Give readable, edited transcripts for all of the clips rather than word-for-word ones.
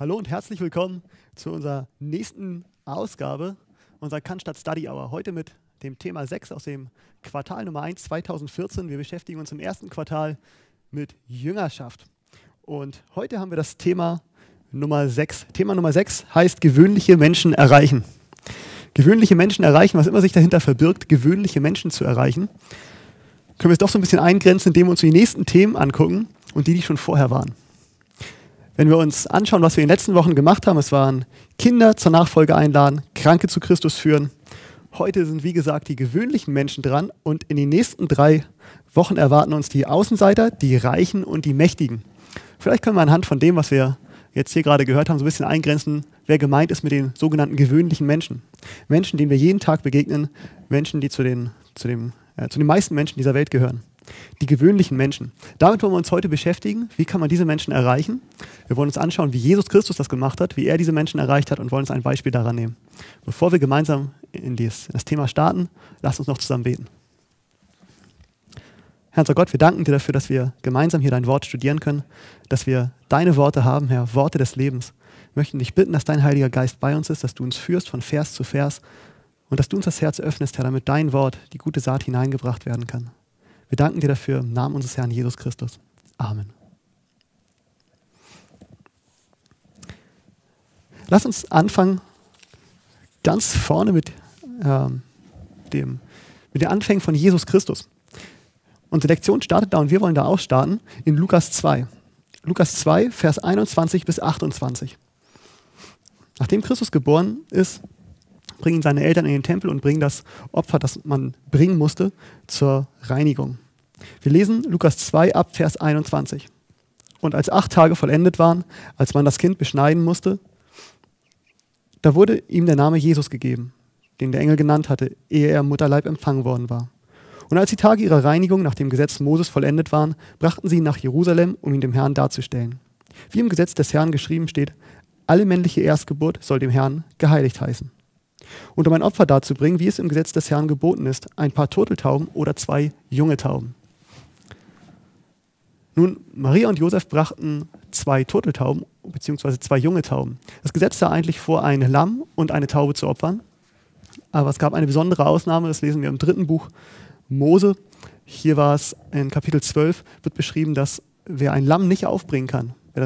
Hallo und herzlich willkommen zu unserer nächsten Ausgabe unserer Cannstatt Study Hour. Heute mit dem Thema 6 aus dem Quartal Nummer 1 2014. Wir beschäftigen uns im ersten Quartal mit Jüngerschaft. Und heute haben wir das Thema Nummer 6. Thema Nummer 6 heißt gewöhnliche Menschen erreichen. Gewöhnliche Menschen erreichen, was immer sich dahinter verbirgt, gewöhnliche Menschen zu erreichen. Können wir es doch so ein bisschen eingrenzen, indem wir uns die nächsten Themen angucken und die schon vorher waren. Wenn wir uns anschauen, was wir in den letzten Wochen gemacht haben, es waren Kinder zur Nachfolge einladen, Kranke zu Christus führen. Heute sind, wie gesagt, die gewöhnlichen Menschen dran und in den nächsten 3 Wochen erwarten uns die Außenseiter, die Reichen und die Mächtigen. Vielleicht können wir anhand von dem, was wir jetzt hier gerade gehört haben, so ein bisschen eingrenzen, wer gemeint ist mit den sogenannten gewöhnlichen Menschen. Menschen, denen wir jeden Tag begegnen, Menschen, die zu den meisten Menschen dieser Welt gehören. Die gewöhnlichen Menschen. Damit wollen wir uns heute beschäftigen. Wie kann man diese Menschen erreichen? Wir wollen uns anschauen, wie Jesus Christus das gemacht hat, wie er diese Menschen erreicht hat und wollen uns ein Beispiel daran nehmen. Bevor wir gemeinsam in das Thema starten, lasst uns noch zusammen beten. Herr unser Gott, wir danken dir dafür, dass wir gemeinsam hier dein Wort studieren können, dass wir deine Worte haben, Herr, Worte des Lebens. Wir möchten dich bitten, dass dein Heiliger Geist bei uns ist, dass du uns führst von Vers zu Vers und dass du uns das Herz öffnest, Herr, damit dein Wort, die gute Saat, hineingebracht werden kann. Wir danken dir dafür im Namen unseres Herrn Jesus Christus. Amen. Lass uns anfangen ganz vorne mit den Anfängen von Jesus Christus. Unsere Lektion startet da und wir wollen da auch starten in Lukas 2. Lukas 2, Vers 21 bis 28. Nachdem Christus geboren ist, bringen seine Eltern in den Tempel und bringen das Opfer, das man bringen musste, zur Reinigung. Wir lesen Lukas 2 ab Vers 21. Und als 8 Tage vollendet waren, als man das Kind beschneiden musste, da wurde ihm der Name Jesus gegeben, den der Engel genannt hatte, ehe er im Mutterleib empfangen worden war. Und als die Tage ihrer Reinigung nach dem Gesetz Moses vollendet waren, brachten sie ihn nach Jerusalem, um ihn dem Herrn darzustellen. Wie im Gesetz des Herrn geschrieben steht, alle männliche Erstgeburt soll dem Herrn geheiligt heißen. Und um ein Opfer darzubringen, wie es im Gesetz des Herrn geboten ist, ein paar Turteltauben oder 2 junge Tauben. Nun, Maria und Josef brachten 2 Turteltauben bzw. 2 junge Tauben. Das Gesetz sah eigentlich vor, ein Lamm und eine Taube zu opfern. Aber es gab eine besondere Ausnahme, das lesen wir im 3. Buch Mose. Hier war es in Kapitel 12, wird beschrieben, dass wer ein Lamm nicht aufbringen kann, wer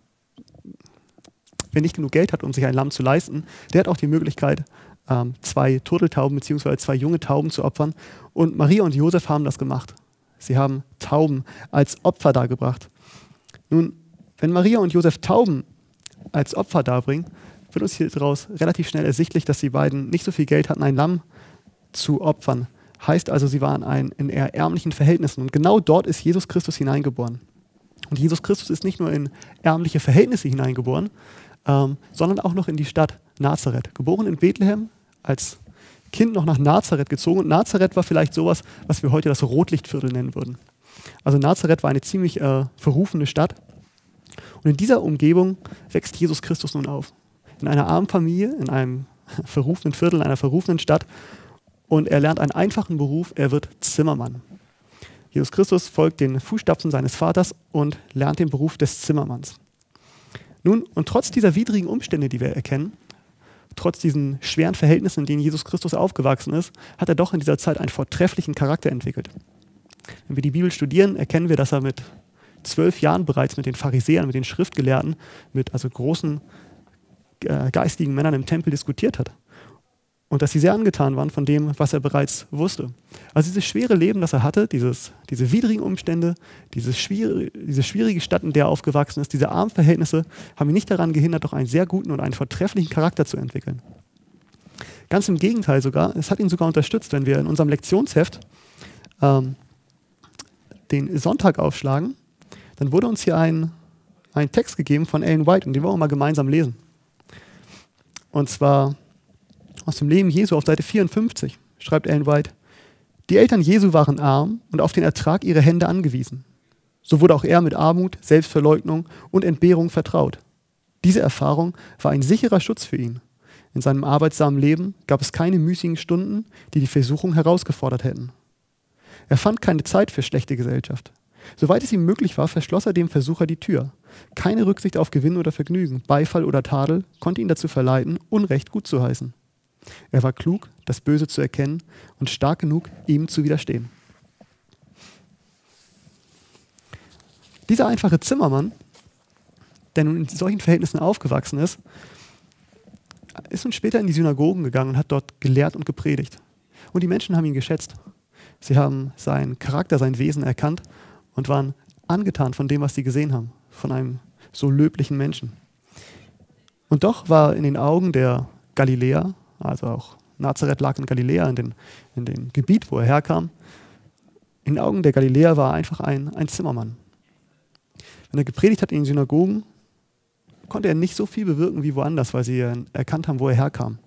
nicht genug Geld hat, um sich ein Lamm zu leisten, der hat auch die Möglichkeit, 2 Turteltauben bzw. 2 junge Tauben zu opfern. Und Maria und Josef haben das gemacht. Sie haben Tauben als Opfer dargebracht. Nun, wenn Maria und Josef Tauben als Opfer darbringen, wird uns hier daraus relativ schnell ersichtlich, dass die beiden nicht so viel Geld hatten, ein Lamm zu opfern. Heißt also, sie waren in eher ärmlichen Verhältnissen. Und genau dort ist Jesus Christus hineingeboren. Und Jesus Christus ist nicht nur in ärmliche Verhältnisse hineingeboren, sondern auch noch in die Stadt Nazareth. Geboren in Bethlehem, als Kind noch nach Nazareth gezogen. Und Nazareth war vielleicht sowas, was wir heute das Rotlichtviertel nennen würden. Also Nazareth war eine ziemlich verrufene Stadt. Und in dieser Umgebung wächst Jesus Christus nun auf. In einer armen Familie, in einem verrufenen Viertel, in einer verrufenen Stadt. Und er lernt einen einfachen Beruf, er wird Zimmermann. Jesus Christus folgt den Fußstapfen seines Vaters und lernt den Beruf des Zimmermanns. Nun, und trotz dieser widrigen Umstände, die wir erkennen, trotz diesen schweren Verhältnissen, in denen Jesus Christus aufgewachsen ist, hat er doch in dieser Zeit einen vortrefflichen Charakter entwickelt. Wenn wir die Bibel studieren, erkennen wir, dass er mit 12 Jahren bereits mit den Pharisäern, mit den Schriftgelehrten, mit also großen geistigen Männern im Tempel diskutiert hat. Und dass sie sehr angetan waren von dem, was er bereits wusste. Also dieses schwere Leben, das er hatte, diese widrigen Umstände, diese schwierige Stadt, in der er aufgewachsen ist, diese armen Verhältnisse, haben ihn nicht daran gehindert, doch einen sehr guten und einen vortrefflichen Charakter zu entwickeln. Ganz im Gegenteil sogar, es hat ihn sogar unterstützt, wenn wir in unserem Lektionsheft den Sonntag aufschlagen, dann wurde uns hier ein Text gegeben von Ellen White und den wollen wir mal gemeinsam lesen. Und zwar aus dem Leben Jesu auf Seite 54 schreibt Ellen White: Die Eltern Jesu waren arm und auf den Ertrag ihrer Hände angewiesen. So wurde auch er mit Armut, Selbstverleugnung und Entbehrung vertraut. Diese Erfahrung war ein sicherer Schutz für ihn. In seinem arbeitsamen Leben gab es keine müßigen Stunden, die die Versuchung herausgefordert hätten. Er fand keine Zeit für schlechte Gesellschaft. Soweit es ihm möglich war, verschloss er dem Versucher die Tür Keine Rücksicht auf Gewinn oder Vergnügen, Beifall oder Tadel konnte ihn dazu verleiten, Unrecht gut zu heißen. Er war klug, das Böse zu erkennen und stark genug, ihm zu widerstehen. Dieser einfache Zimmermann, der nun in solchen Verhältnissen aufgewachsen ist nun später in die Synagogen gegangen und hat dort gelehrt und gepredigt. Und die Menschen haben ihn geschätzt. Sie haben seinen Charakter, sein Wesen erkannt und waren angetan von dem, was sie gesehen haben, von einem so löblichen Menschen. Und doch war in den Augen der Galiläer, also auch Nazareth lag in Galiläa, in dem Gebiet, wo er herkam, in den Augen der Galiläer war er einfach ein Zimmermann. Wenn er gepredigt hat in den Synagogen, konnte er nicht so viel bewirken wie woanders, weil sie erkannt haben, wo er herkam.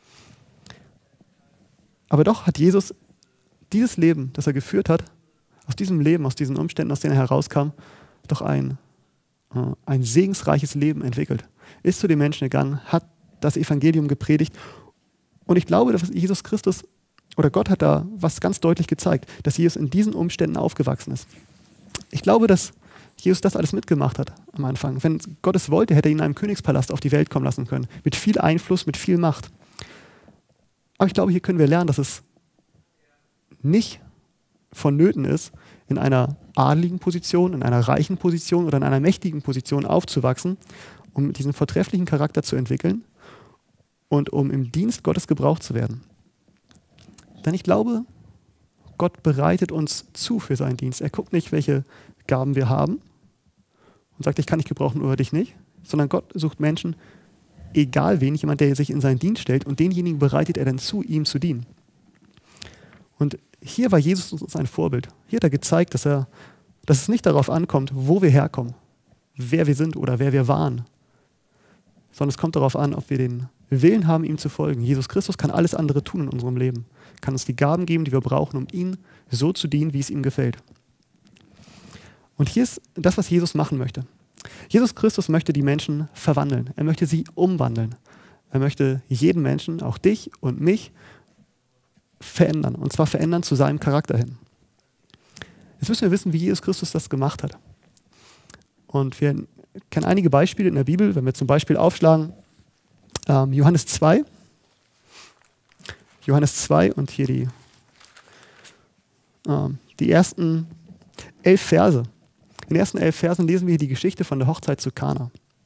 Aber doch hat Jesus dieses Leben, das er geführt hat, aus diesem Leben, aus diesen Umständen, aus denen er herauskam, doch ein segensreiches Leben entwickelt. Ist zu den Menschen gegangen, hat das Evangelium gepredigt. Und ich glaube, dass Jesus Christus oder Gott hat da was ganz deutlich gezeigt, dass Jesus in diesen Umständen aufgewachsen ist. Ich glaube, dass Jesus das alles mitgemacht hat am Anfang. Wenn Gott es wollte, hätte er ihn in einem Königspalast auf die Welt kommen lassen können. Mit viel Einfluss, mit viel Macht. Aber ich glaube, hier können wir lernen, dass es nicht vonnöten ist, in einer adligen Position, in einer reichen Position oder in einer mächtigen Position aufzuwachsen, um diesen vortrefflichen Charakter zu entwickeln und um im Dienst Gottes gebraucht zu werden. Denn ich glaube, Gott bereitet uns zu für seinen Dienst. Er guckt nicht, welche Gaben wir haben und sagt, ich kann dich gebrauchen oder dich nicht, sondern Gott sucht Menschen, egal wen, jemand, der sich in seinen Dienst stellt und denjenigen bereitet er dann zu, ihm zu dienen. Und hier war Jesus uns ein Vorbild. Hier hat er gezeigt, dass es nicht darauf ankommt, wo wir herkommen, wer wir sind oder wer wir waren, sondern es kommt darauf an, ob wir den Willen haben, ihm zu folgen. Jesus Christus kann alles andere tun in unserem Leben, kann uns die Gaben geben, die wir brauchen, um ihm so zu dienen, wie es ihm gefällt. Und hier ist das, was Jesus machen möchte. Jesus Christus möchte die Menschen verwandeln. Er möchte sie umwandeln. Er möchte jeden Menschen, auch dich und mich, verändern. Und zwar verändern zu seinem Charakter hin. Jetzt müssen wir wissen, wie Jesus Christus das gemacht hat. Und wir kennen einige Beispiele in der Bibel. Wenn wir zum Beispiel aufschlagen, Johannes 2. Johannes 2 und hier die ersten 11 Verse. In den ersten 11 Versen lesen wir hier die Geschichte von der Hochzeit zu Kana.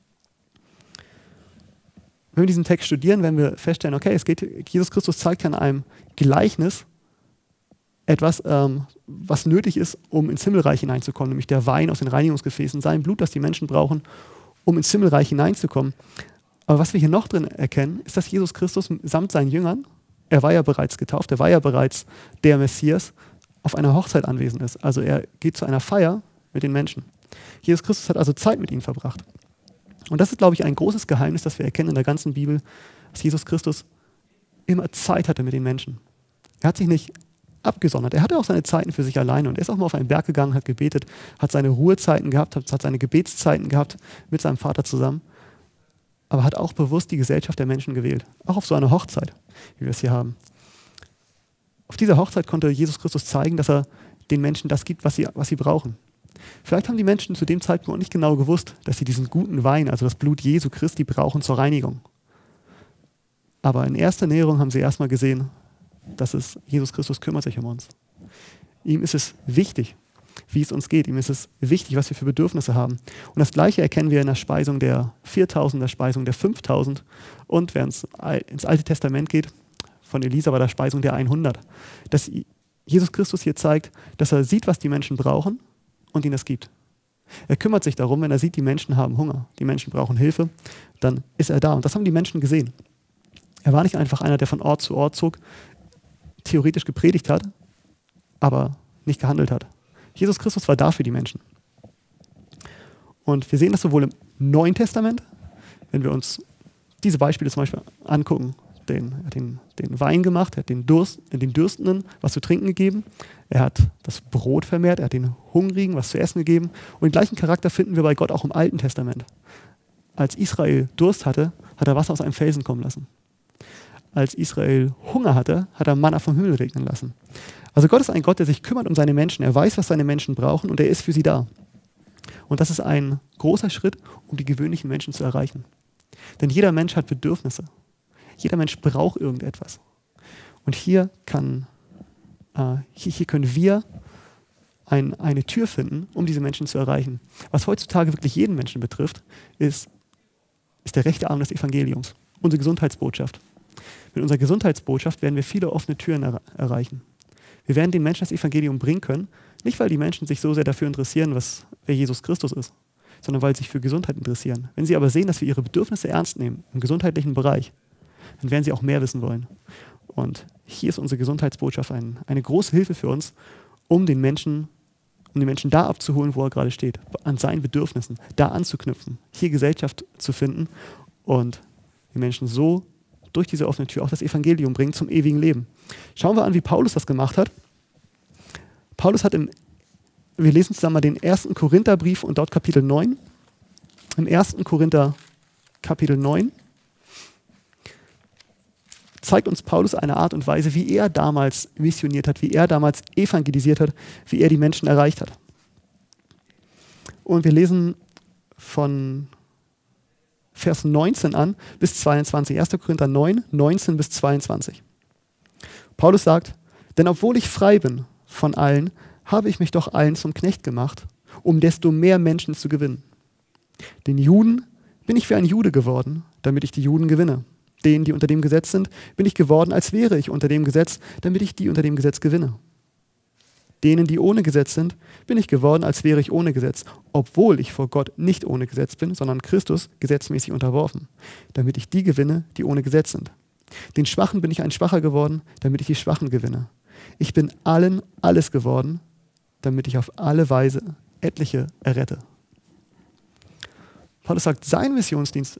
Wenn wir diesen Text studieren, werden wir feststellen, okay, Jesus Christus zeigt ja in einem Gleichnis etwas, was nötig ist, um ins Himmelreich hineinzukommen, nämlich der Wein aus den Reinigungsgefäßen, sein Blut, das die Menschen brauchen, um ins Himmelreich hineinzukommen. Aber was wir hier noch drin erkennen, ist, dass Jesus Christus samt seinen Jüngern, er war ja bereits getauft, er war ja bereits der Messias, auf einer Hochzeit anwesend ist. Also er geht zu einer Feier mit den Menschen. Jesus Christus hat also Zeit mit ihnen verbracht. Und das ist, glaube ich, ein großes Geheimnis, das wir erkennen in der ganzen Bibel, dass Jesus Christus immer Zeit hatte mit den Menschen. Er hat sich nicht abgesondert. Er hatte auch seine Zeiten für sich alleine und er ist auch mal auf einen Berg gegangen, hat gebetet, hat seine Ruhezeiten gehabt, hat seine Gebetszeiten gehabt mit seinem Vater zusammen, aber hat auch bewusst die Gesellschaft der Menschen gewählt. Auch auf so einer Hochzeit, wie wir es hier haben. Auf dieser Hochzeit konnte Jesus Christus zeigen, dass er den Menschen das gibt, was sie brauchen. Vielleicht haben die Menschen zu dem Zeitpunkt auch nicht genau gewusst, dass sie diesen guten Wein, also das Blut Jesu Christi, brauchen zur Reinigung. Aber in erster Näherung haben sie erstmal gesehen, dass Jesus Christus kümmert sich um uns. Ihm ist es wichtig, wie es uns geht. Ihm ist es wichtig, was wir für Bedürfnisse haben. Und das Gleiche erkennen wir in der Speisung der 4.000, der Speisung der 5.000 und wenn es ins Alte Testament geht, von Elisa bei der Speisung der 100. Dass Jesus Christus hier zeigt, dass er sieht, was die Menschen brauchen und ihnen das gibt. Er kümmert sich darum, wenn er sieht, die Menschen haben Hunger, die Menschen brauchen Hilfe, dann ist er da. Und das haben die Menschen gesehen. Er war nicht einfach einer, der von Ort zu Ort zog, theoretisch gepredigt hat, aber nicht gehandelt hat. Jesus Christus war da für die Menschen. Und wir sehen das sowohl im Neuen Testament, wenn wir uns diese Beispiele zum Beispiel angucken. Er hat den Wein gemacht, er hat den Dürstenden was zu trinken gegeben, er hat das Brot vermehrt, er hat den Hungrigen was zu essen gegeben. Und den gleichen Charakter finden wir bei Gott auch im Alten Testament. Als Israel Durst hatte, hat er Wasser aus einem Felsen kommen lassen. Als Israel Hunger hatte, hat er Manna vom Himmel regnen lassen. Also Gott ist ein Gott, der sich kümmert um seine Menschen. Er weiß, was seine Menschen brauchen und er ist für sie da. Und das ist ein großer Schritt, um die gewöhnlichen Menschen zu erreichen. Denn jeder Mensch hat Bedürfnisse. Jeder Mensch braucht irgendetwas. Und hier können wir eine Tür finden, um diese Menschen zu erreichen. Was heutzutage wirklich jeden Menschen betrifft, ist der rechte Arm des Evangeliums, unsere Gesundheitsbotschaft. Mit unserer Gesundheitsbotschaft werden wir viele offene Türen erreichen. Wir werden den Menschen das Evangelium bringen können, nicht weil die Menschen sich so sehr dafür interessieren, wer Jesus Christus ist, sondern weil sie sich für Gesundheit interessieren. Wenn sie aber sehen, dass wir ihre Bedürfnisse ernst nehmen im gesundheitlichen Bereich, dann werden sie auch mehr wissen wollen. Und hier ist unsere Gesundheitsbotschaft eine große Hilfe für uns, um den Menschen da abzuholen, wo er gerade steht, an seinen Bedürfnissen, da anzuknüpfen, hier Gesellschaft zu finden und die Menschen so durch diese offene Tür auch das Evangelium bringen zum ewigen Leben. Schauen wir an, wie Paulus das gemacht hat. Paulus hat wir lesen zusammen mal den 1. Korintherbrief und dort Kapitel 9. Im 1. Korinther Kapitel 9 zeigt uns Paulus eine Art und Weise, wie er damals missioniert hat, wie er damals evangelisiert hat, wie er die Menschen erreicht hat. Und wir lesen von Vers 19 an bis 22. 1. Korinther 9, 19 bis 22. Paulus sagt, denn obwohl ich frei bin von allen, habe ich mich doch allen zum Knecht gemacht, um desto mehr Menschen zu gewinnen. Den Juden bin ich wie ein Jude geworden, damit ich die Juden gewinne. Denen, die unter dem Gesetz sind, bin ich geworden, als wäre ich unter dem Gesetz, damit ich die unter dem Gesetz gewinne. Denen, die ohne Gesetz sind, bin ich geworden, als wäre ich ohne Gesetz, obwohl ich vor Gott nicht ohne Gesetz bin, sondern Christus gesetzmäßig unterworfen, damit ich die gewinne, die ohne Gesetz sind. Den Schwachen bin ich ein Schwacher geworden, damit ich die Schwachen gewinne. Ich bin allen alles geworden, damit ich auf alle Weise etliche errette. Paulus sagt, sein Missionsdienst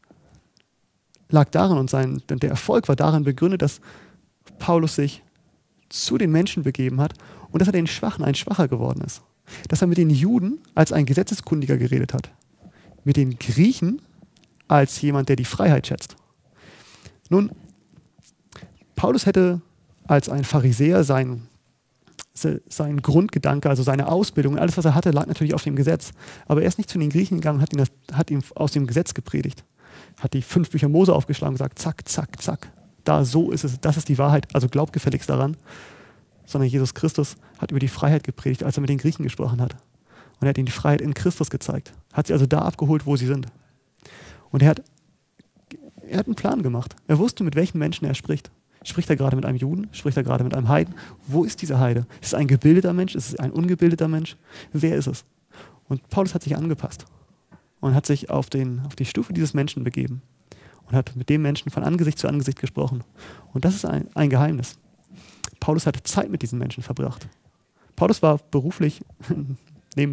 lag darin und der Erfolg war darin begründet, dass Paulus sich zu den Menschen begeben hat und dass er den Schwachen ein Schwacher geworden ist. Dass er mit den Juden als ein Gesetzeskundiger geredet hat. Mit den Griechen als jemand, der die Freiheit schätzt. Nun, Paulus hätte als ein Pharisäer sein Grundgedanke, also seine Ausbildung, alles, was er hatte, lag natürlich auf dem Gesetz. Aber er ist nicht zu den Griechen gegangen und hat ihm aus dem Gesetz gepredigt. Hat die 5 Bücher Mose aufgeschlagen und gesagt, zack, zack, zack. Da, so ist es, das ist die Wahrheit, also glaub gefälligst daran. Sondern Jesus Christus hat über die Freiheit gepredigt, als er mit den Griechen gesprochen hat. Und er hat ihnen die Freiheit in Christus gezeigt. Hat sie also da abgeholt, wo sie sind. Und er hat einen Plan gemacht. Er wusste, mit welchen Menschen er spricht. Spricht er gerade mit einem Juden? Spricht er gerade mit einem Heiden? Wo ist dieser Heide? Ist es ein gebildeter Mensch? Ist es ein ungebildeter Mensch? Wer ist es? Und Paulus hat sich angepasst und hat sich auf die Stufe dieses Menschen begeben und hat mit dem Menschen von Angesicht zu Angesicht gesprochen. Und das ist ein Geheimnis. Paulus hat Zeit mit diesen Menschen verbracht. Paulus war beruflich, neben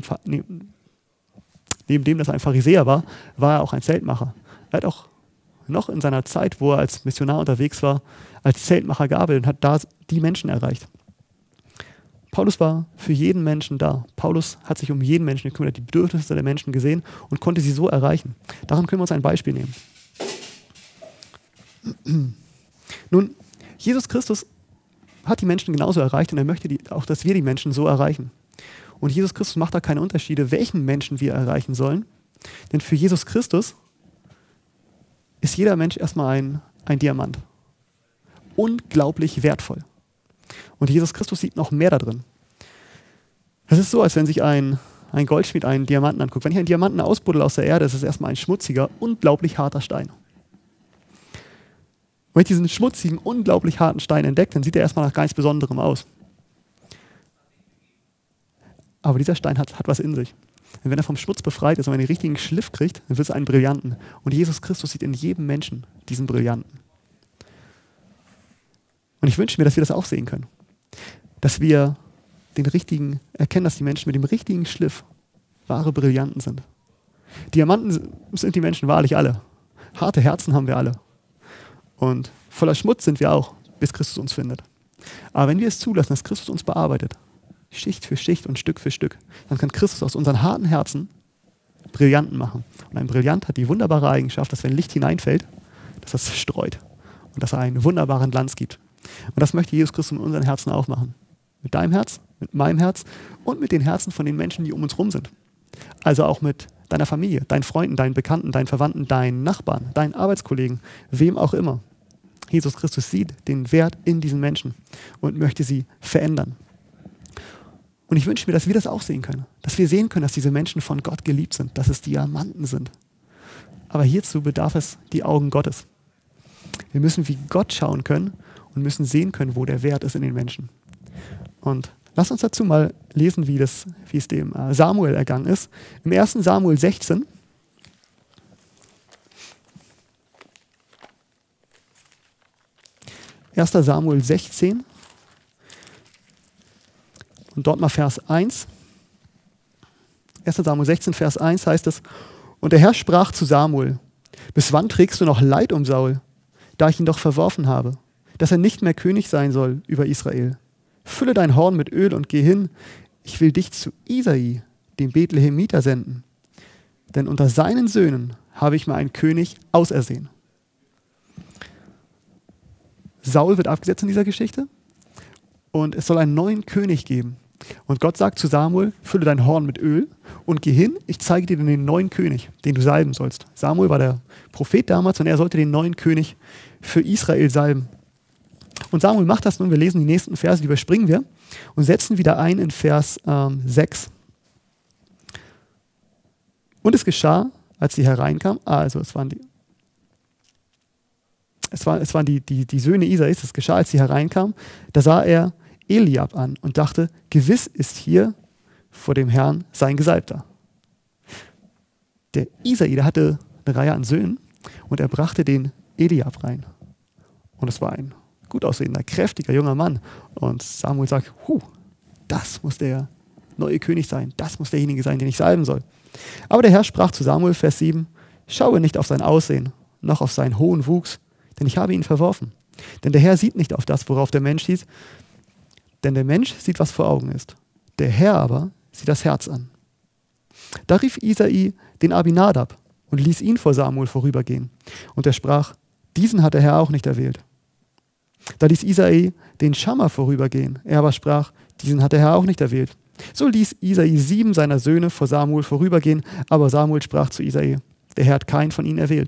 dem, dass er ein Pharisäer war, war er auch ein Zeltmacher. Er hat auch noch in seiner Zeit, wo er als Missionar unterwegs war, als Zeltmacher gearbeitet und hat da die Menschen erreicht. Paulus war für jeden Menschen da. Paulus hat sich um jeden Menschen gekümmert, die Bedürfnisse der Menschen gesehen und konnte sie so erreichen. Daran können wir uns ein Beispiel nehmen. Nun, Jesus Christus hat die Menschen genauso erreicht und er möchte auch, dass wir die Menschen so erreichen. Und Jesus Christus macht da keine Unterschiede, welchen Menschen wir erreichen sollen. Denn für Jesus Christus ist jeder Mensch erstmal ein Diamant. Unglaublich wertvoll. Und Jesus Christus sieht noch mehr da drin. Es ist so, als wenn sich ein Goldschmied einen Diamanten anguckt. Wenn ich einen Diamanten ausbuddel aus der Erde, ist es erstmal ein schmutziger, unglaublich harter Stein. Wenn ich diesen schmutzigen, unglaublich harten Stein entdecke, dann sieht er erstmal nach gar nichts Besonderem aus. Aber dieser Stein hat was in sich. Und wenn er vom Schmutz befreit ist und den richtigen Schliff kriegt, dann wird es einen Brillanten. Und Jesus Christus sieht in jedem Menschen diesen Brillanten. Und ich wünsche mir, dass wir das auch sehen können. Dass wir erkennen, dass die Menschen mit dem richtigen Schliff wahre Brillanten sind. Diamanten sind die Menschen wahrlich alle. Harte Herzen haben wir alle. Und voller Schmutz sind wir auch, bis Christus uns findet. Aber wenn wir es zulassen, dass Christus uns bearbeitet, Schicht für Schicht und Stück für Stück, dann kann Christus aus unseren harten Herzen Brillanten machen. Und ein Brillant hat die wunderbare Eigenschaft, dass wenn Licht hineinfällt, dass das streut und dass er einen wunderbaren Glanz gibt. Und das möchte Jesus Christus mit unseren Herzen auch machen. Mit deinem Herz, mit meinem Herz und mit den Herzen von den Menschen, die um uns herum sind. Also auch mit deiner Familie, deinen Freunden, deinen Bekannten, deinen Verwandten, deinen Nachbarn, deinen Arbeitskollegen, wem auch immer. Jesus Christus sieht den Wert in diesen Menschen und möchte sie verändern. Und ich wünsche mir, dass wir das auch sehen können. Dass wir sehen können, dass diese Menschen von Gott geliebt sind, dass es Diamanten sind. Aber hierzu bedarf es die Augen Gottes. Wir müssen wie Gott schauen können und müssen sehen können, wo der Wert ist in den Menschen. Und lass uns dazu mal lesen, wie es dem Samuel ergangen ist. Im 1. Samuel 16. Samuel 16. Und dort mal Vers 1. 1. Samuel 16, Vers 1 heißt es: Und der Herr sprach zu Samuel: Bis wann trägst du noch Leid um Saul, da ich ihn doch verworfen habe, dass er nicht mehr König sein soll über Israel? Fülle dein Horn mit Öl und geh hin. Ich will dich zu Isai, dem Bethlehemiter, senden. Denn unter seinen Söhnen habe ich mir einen König ausersehen. Saul wird abgesetzt in dieser Geschichte und es soll einen neuen König geben. Und Gott sagt zu Samuel: Fülle dein Horn mit Öl und geh hin, ich zeige dir den neuen König, den du salben sollst. Samuel war der Prophet damals und er sollte den neuen König für Israel salben. Und Samuel macht das nun, wir lesen die nächsten Verse, die überspringen wir und setzen wieder ein in Vers 6. Und es geschah, als sie hereinkamen, also es waren die Söhne Isais, es geschah, als sie hereinkamen, da sah er Eliab an und dachte: Gewiss ist hier vor dem Herrn sein Gesalbter. Der Isai, der hatte eine Reihe an Söhnen und er brachte den Eliab rein. Und es war ein gut aussehender, kräftiger junger Mann. Und Samuel sagt: das muss der neue König sein. Das muss derjenige sein, den ich salben soll. Aber der Herr sprach zu Samuel, Vers 7: Schaue nicht auf sein Aussehen, noch auf seinen hohen Wuchs, denn ich habe ihn verworfen. Denn der Herr sieht nicht auf das, worauf der Mensch sieht, denn der Mensch sieht, was vor Augen ist. Der Herr aber sieht das Herz an. Da rief Isai den Abinadab und ließ ihn vor Samuel vorübergehen. Und er sprach: Diesen hat der Herr auch nicht erwählt. Da ließ Isai den Schammer vorübergehen. Er aber sprach: Diesen hat der Herr auch nicht erwählt. So ließ Isai 7 seiner Söhne vor Samuel vorübergehen, aber Samuel sprach zu Isai: Der Herr hat keinen von ihnen erwählt.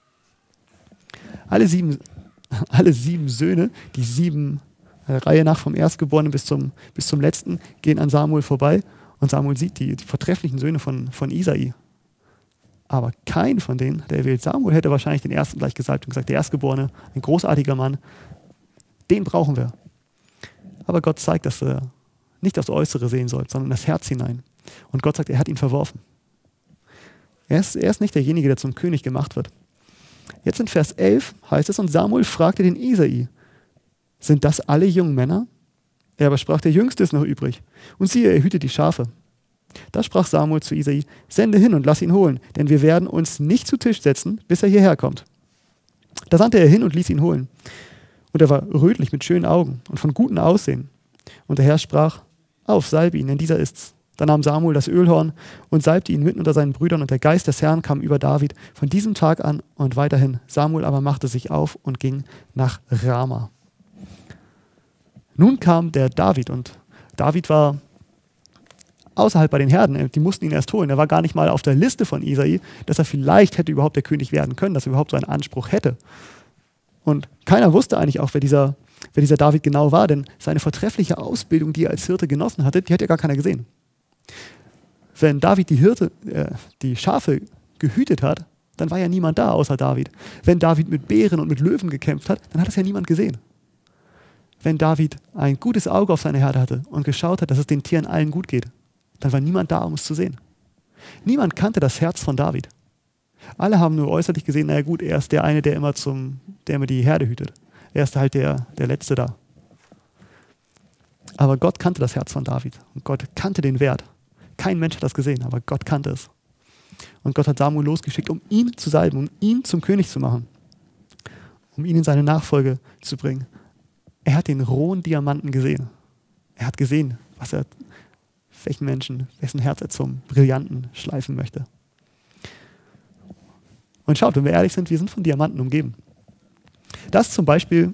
Alle sieben Söhne, die 7 Reihe nach vom Erstgeborenen bis zum Letzten, gehen an Samuel vorbei und Samuel sieht die vortrefflichen Söhne von Isai. Aber kein von denen, der erwählt. Samuel hätte wahrscheinlich den Ersten gleich gesalbt und gesagt: Der Erstgeborene, ein großartiger Mann, den brauchen wir. Aber Gott zeigt, dass er nicht aufs Äußere sehen soll, sondern in das Herz hinein. Und Gott sagt, er hat ihn verworfen. Er ist nicht derjenige, der zum König gemacht wird. Jetzt in Vers 11 heißt es: Und Samuel fragte den Isai: Sind das alle jungen Männer? Er aber sprach: Der Jüngste ist noch übrig. Und siehe, er hütet die Schafe. Da sprach Samuel zu Isai: Sende hin und lass ihn holen, denn wir werden uns nicht zu Tisch setzen, bis er hierher kommt. Da sandte er hin und ließ ihn holen. Und er war rötlich mit schönen Augen und von gutem Aussehen. Und der Herr sprach: Auf, salbe ihn, denn dieser ist's. Da nahm Samuel das Ölhorn und salbte ihn mitten unter seinen Brüdern, und der Geist des Herrn kam über David von diesem Tag an und weiterhin. Samuel aber machte sich auf und ging nach Rama. Nun kam der David, und David war außerhalb bei den Herden. Die mussten ihn erst holen. Er war gar nicht mal auf der Liste von Isai, dass er vielleicht hätte überhaupt der König werden können, dass er überhaupt so einen Anspruch hätte. Und keiner wusste eigentlich auch, wer dieser David genau war, denn seine vortreffliche Ausbildung, die er als Hirte genossen hatte, die hat ja gar keiner gesehen. Wenn David die Schafe gehütet hat, dann war ja niemand da außer David. Wenn David mit Bären und mit Löwen gekämpft hat, dann hat es ja niemand gesehen. Wenn David ein gutes Auge auf seine Herde hatte und geschaut hat, dass es den Tieren allen gut geht, dann war niemand da, um es zu sehen. Niemand kannte das Herz von David. Alle haben nur äußerlich gesehen: naja gut, er ist der eine, der immer die Herde hütet. Er ist halt der Letzte da. Aber Gott kannte das Herz von David und Gott kannte den Wert. Kein Mensch hat das gesehen, aber Gott kannte es. Und Gott hat Samuel losgeschickt, um ihn zu salben, um ihn zum König zu machen, um ihn in seine Nachfolge zu bringen. Er hat den rohen Diamanten gesehen. Er hat gesehen, welchen Menschen, wessen Herz er zum Brillanten schleifen möchte. Und schaut, wenn wir ehrlich sind, wir sind von Diamanten umgeben. Das ist zum Beispiel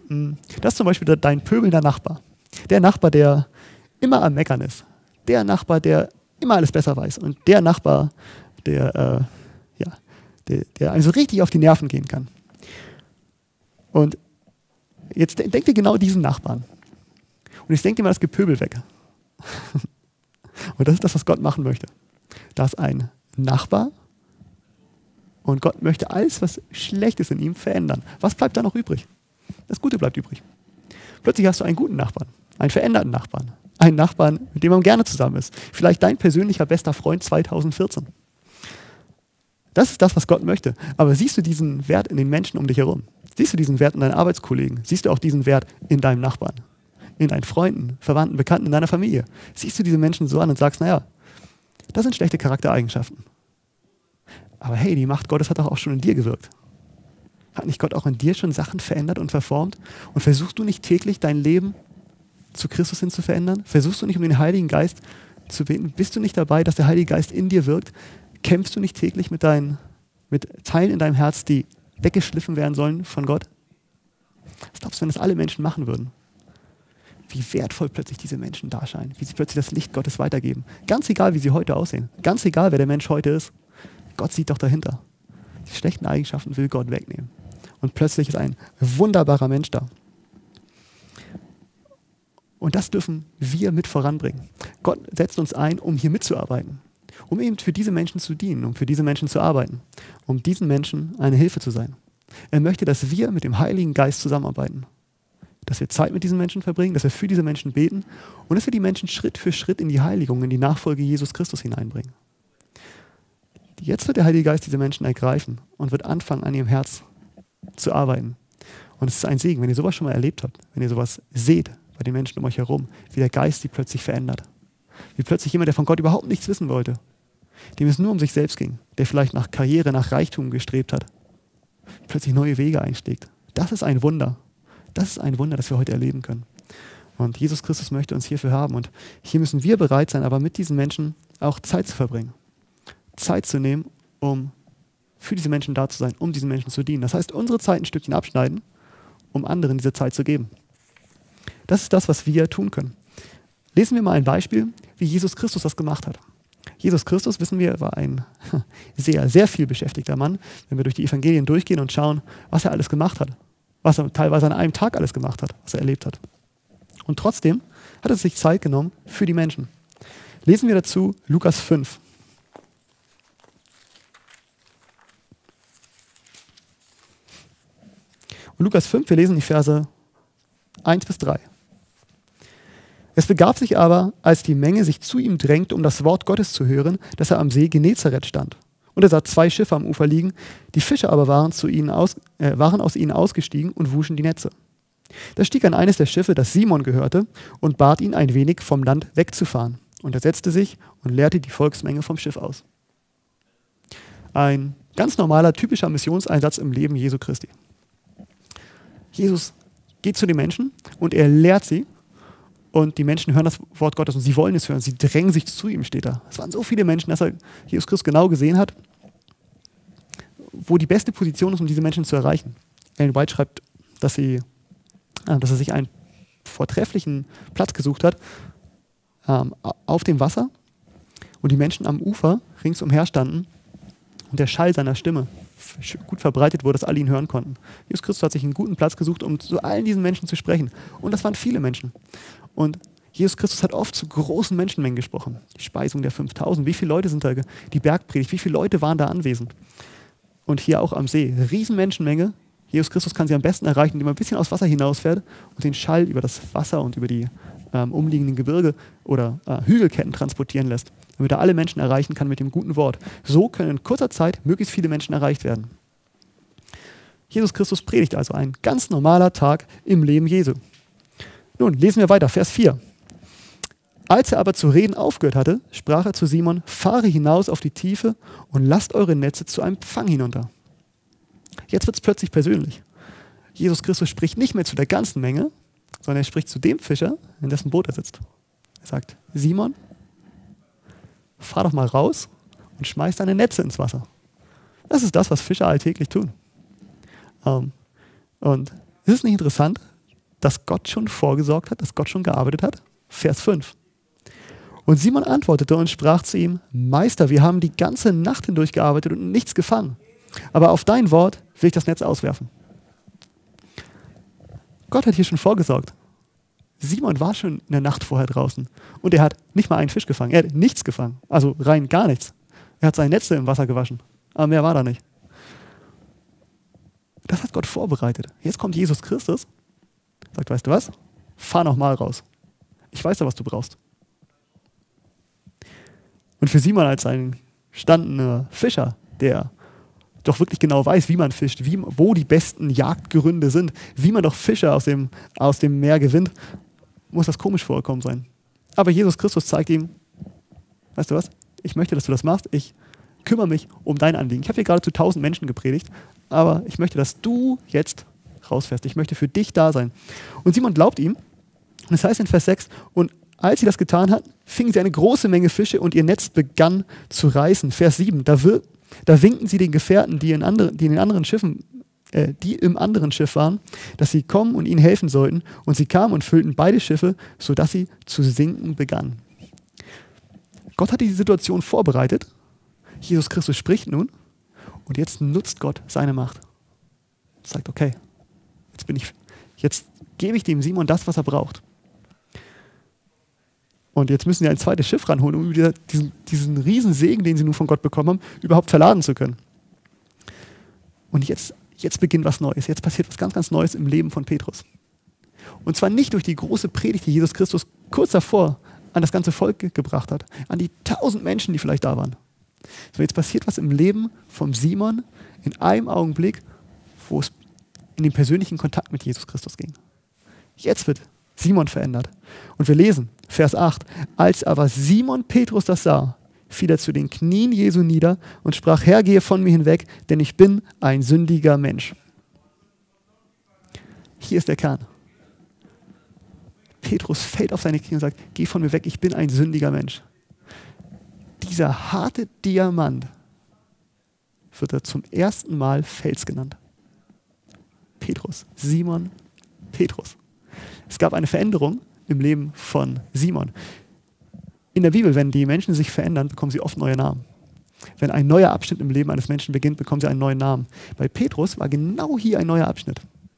dein pöbelnder Nachbar. Der Nachbar, der immer am Meckern ist. Der Nachbar, der immer alles besser weiß. Und der Nachbar, der einem so richtig auf die Nerven gehen kann. Und jetzt denkt ihr genau diesen Nachbarn. Und jetzt denkt ihr mal das Gepöbel weg. Und das ist das, was Gott machen möchte. Da ist ein Nachbar und Gott möchte alles, was schlecht ist in ihm, verändern. Was bleibt da noch übrig? Das Gute bleibt übrig. Plötzlich hast du einen guten Nachbarn, einen veränderten Nachbarn. Einen Nachbarn, mit dem man gerne zusammen ist. Vielleicht dein persönlicher bester Freund 2014. Das ist das, was Gott möchte. Aber siehst du diesen Wert in den Menschen um dich herum? Siehst du diesen Wert in deinen Arbeitskollegen? Siehst du auch diesen Wert in deinem Nachbarn? In deinen Freunden, Verwandten, Bekannten, in deiner Familie? Siehst du diese Menschen so an und sagst, naja, das sind schlechte Charaktereigenschaften. Aber hey, die Macht Gottes hat doch auch schon in dir gewirkt. Hat nicht Gott auch in dir schon Sachen verändert und verformt? Und versuchst du nicht täglich dein Leben zu Christus hin zu verändern? Versuchst du nicht um den Heiligen Geist zu beten? Bist du nicht dabei, dass der Heilige Geist in dir wirkt? Kämpfst du nicht täglich mit Teilen in deinem Herz, die weggeschliffen werden sollen von Gott? Was glaubst du, wenn das alle Menschen machen würden? Wie wertvoll plötzlich diese Menschen darscheinen, wie sie plötzlich das Licht Gottes weitergeben. Ganz egal, wie sie heute aussehen, ganz egal, wer der Mensch heute ist. Gott sieht doch dahinter. Die schlechten Eigenschaften will Gott wegnehmen. Und plötzlich ist ein wunderbarer Mensch da. Und das dürfen wir mit voranbringen. Gott setzt uns ein, um hier mitzuarbeiten. Um eben für diese Menschen zu dienen, um für diese Menschen zu arbeiten. Um diesen Menschen eine Hilfe zu sein. Er möchte, dass wir mit dem Heiligen Geist zusammenarbeiten. Dass wir Zeit mit diesen Menschen verbringen, dass wir für diese Menschen beten und dass wir die Menschen Schritt für Schritt in die Heiligung, in die Nachfolge Jesus Christus hineinbringen. Jetzt wird der Heilige Geist diese Menschen ergreifen und wird anfangen, an ihrem Herz zu arbeiten. Und es ist ein Segen, wenn ihr sowas schon mal erlebt habt, wenn ihr sowas seht bei den Menschen um euch herum, wie der Geist die plötzlich verändert. Wie plötzlich jemand, der von Gott überhaupt nichts wissen wollte, dem es nur um sich selbst ging, der vielleicht nach Karriere, nach Reichtum gestrebt hat, plötzlich neue Wege einschlägt. Das ist ein Wunder. Das ist ein Wunder, das wir heute erleben können. Und Jesus Christus möchte uns hierfür haben. Und hier müssen wir bereit sein, aber mit diesen Menschen auch Zeit zu verbringen. Zeit zu nehmen, um für diese Menschen da zu sein, um diesen Menschen zu dienen. Das heißt, unsere Zeit ein Stückchen abschneiden, um anderen diese Zeit zu geben. Das ist das, was wir tun können. Lesen wir mal ein Beispiel, wie Jesus Christus das gemacht hat. Jesus Christus, wissen wir, war ein sehr, sehr viel beschäftigter Mann, wenn wir durch die Evangelien durchgehen und schauen, was er alles gemacht hat. Was er teilweise an einem Tag alles gemacht hat, was er erlebt hat. Und trotzdem hat er sich Zeit genommen für die Menschen. Lesen wir dazu Lukas 5. Und Lukas 5, wir lesen die Verse 1 bis 3. Es begab sich aber, als die Menge sich zu ihm drängte, um das Wort Gottes zu hören, dass er am See Genezareth stand. Und er sah 2 Schiffe am Ufer liegen, die Fische aber waren aus ihnen ausgestiegen und wuschen die Netze. Da stieg an eines der Schiffe, das Simon gehörte, und bat ihn, ein wenig vom Land wegzufahren. Und er setzte sich und leerte die Volksmenge vom Schiff aus. Ein ganz normaler, typischer Missionseinsatz im Leben Jesu Christi. Jesus geht zu den Menschen und er lehrt sie. Und die Menschen hören das Wort Gottes und sie wollen es hören. Sie drängen sich zu ihm, steht da. Es waren so viele Menschen, dass er Jesus Christus genau gesehen hat, wo die beste Position ist, um diese Menschen zu erreichen. Ellen White schreibt, dass er sich einen vortrefflichen Platz gesucht hat auf dem Wasser und die Menschen am Ufer ringsumher standen und der Schall seiner Stimme gut verbreitet wurde, dass alle ihn hören konnten. Jesus Christus hat sich einen guten Platz gesucht, um zu allen diesen Menschen zu sprechen. Und das waren viele Menschen. Und Jesus Christus hat oft zu großen Menschenmengen gesprochen. Die Speisung der 5000. Wie viele Leute sind da? Die Bergpredigt. Wie viele Leute waren da anwesend? Und hier auch am See. Riesenmenschenmenge. Jesus Christus kann sie am besten erreichen, indem er ein bisschen aus Wasser hinausfährt und den Schall über das Wasser und über die umliegenden Gebirge oder Hügelketten transportieren lässt, damit er alle Menschen erreichen kann mit dem guten Wort. So können in kurzer Zeit möglichst viele Menschen erreicht werden. Jesus Christus predigt also ein ganz normaler Tag im Leben Jesu. Nun, lesen wir weiter, Vers 4. Als er aber zu reden aufgehört hatte, sprach er zu Simon, fahre hinaus auf die Tiefe und lasst eure Netze zu einem Fang hinunter. Jetzt wird es plötzlich persönlich. Jesus Christus spricht nicht mehr zu der ganzen Menge, sondern er spricht zu dem Fischer, in dessen Boot er sitzt. Er sagt, Simon, fahr doch mal raus und schmeiß deine Netze ins Wasser. Das ist das, was Fischer alltäglich tun. Und ist es nicht interessant, dass Gott schon vorgesorgt hat, dass Gott schon gearbeitet hat? Vers 5. Und Simon antwortete und sprach zu ihm, Meister, wir haben die ganze Nacht hindurch gearbeitet und nichts gefangen. Aber auf dein Wort will ich das Netz auswerfen. Gott hat hier schon vorgesorgt. Simon war schon in der Nacht vorher draußen und er hat nicht mal einen Fisch gefangen. Er hat nichts gefangen, also rein gar nichts. Er hat seine Netze im Wasser gewaschen, aber mehr war da nicht. Das hat Gott vorbereitet. Jetzt kommt Jesus Christus, sagt, weißt du was? Fahr noch mal raus. Ich weiß ja, was du brauchst. Und für Simon als ein gestandener Fischer, der doch wirklich genau weiß, wie man fischt, wo die besten Jagdgründe sind, wie man doch Fische aus dem Meer gewinnt, muss das komisch vorgekommen sein. Aber Jesus Christus zeigt ihm, weißt du was, ich möchte, dass du das machst, ich kümmere mich um dein Anliegen. Ich habe hier gerade zu 1000 Menschen gepredigt, aber ich möchte, dass du jetzt rausfährst. Ich möchte für dich da sein. Und Simon glaubt ihm. Und es heißt in Vers 6, und als sie das getan hatten, fingen sie eine große Menge Fische und ihr Netz begann zu reißen. Vers 7, da winkten sie den Gefährten, die im anderen Schiff waren, dass sie kommen und ihnen helfen sollten. Und sie kamen und füllten beide Schiffe, sodass sie zu sinken begannen. Gott hat die Situation vorbereitet. Jesus Christus spricht nun. Und jetzt nutzt Gott seine Macht. Sagt, okay, jetzt gebe ich dem Simon das, was er braucht. Und jetzt müssen sie ein zweites Schiff ranholen, um diesen riesen Segen, den sie nun von Gott bekommen haben, überhaupt verladen zu können. Und jetzt beginnt was Neues. Jetzt passiert was ganz, ganz Neues im Leben von Petrus. Und zwar nicht durch die große Predigt, die Jesus Christus kurz davor an das ganze Volk gebracht hat, an die 1000 Menschen, die vielleicht da waren. Sondern jetzt passiert was im Leben von Simon in einem Augenblick, wo es in den persönlichen Kontakt mit Jesus Christus ging. Jetzt wird Simon verändert. Und wir lesen, Vers 8, als aber Simon Petrus das sah, fiel er zu den Knien Jesu nieder und sprach, Herr, gehe von mir hinweg, denn ich bin ein sündiger Mensch. Hier ist der Kern. Petrus fällt auf seine Knie und sagt, geh von mir weg, ich bin ein sündiger Mensch. Dieser harte Diamant wird er zum ersten Mal Fels genannt. Petrus, Simon, Petrus. Es gab eine Veränderung im Leben von Simon. In der Bibel, wenn die Menschen sich verändern, bekommen sie oft neue Namen. Wenn ein neuer Abschnitt im Leben eines Menschen beginnt, bekommen sie einen neuen Namen. Bei Petrus war genau hier ein neuer Abschnitt.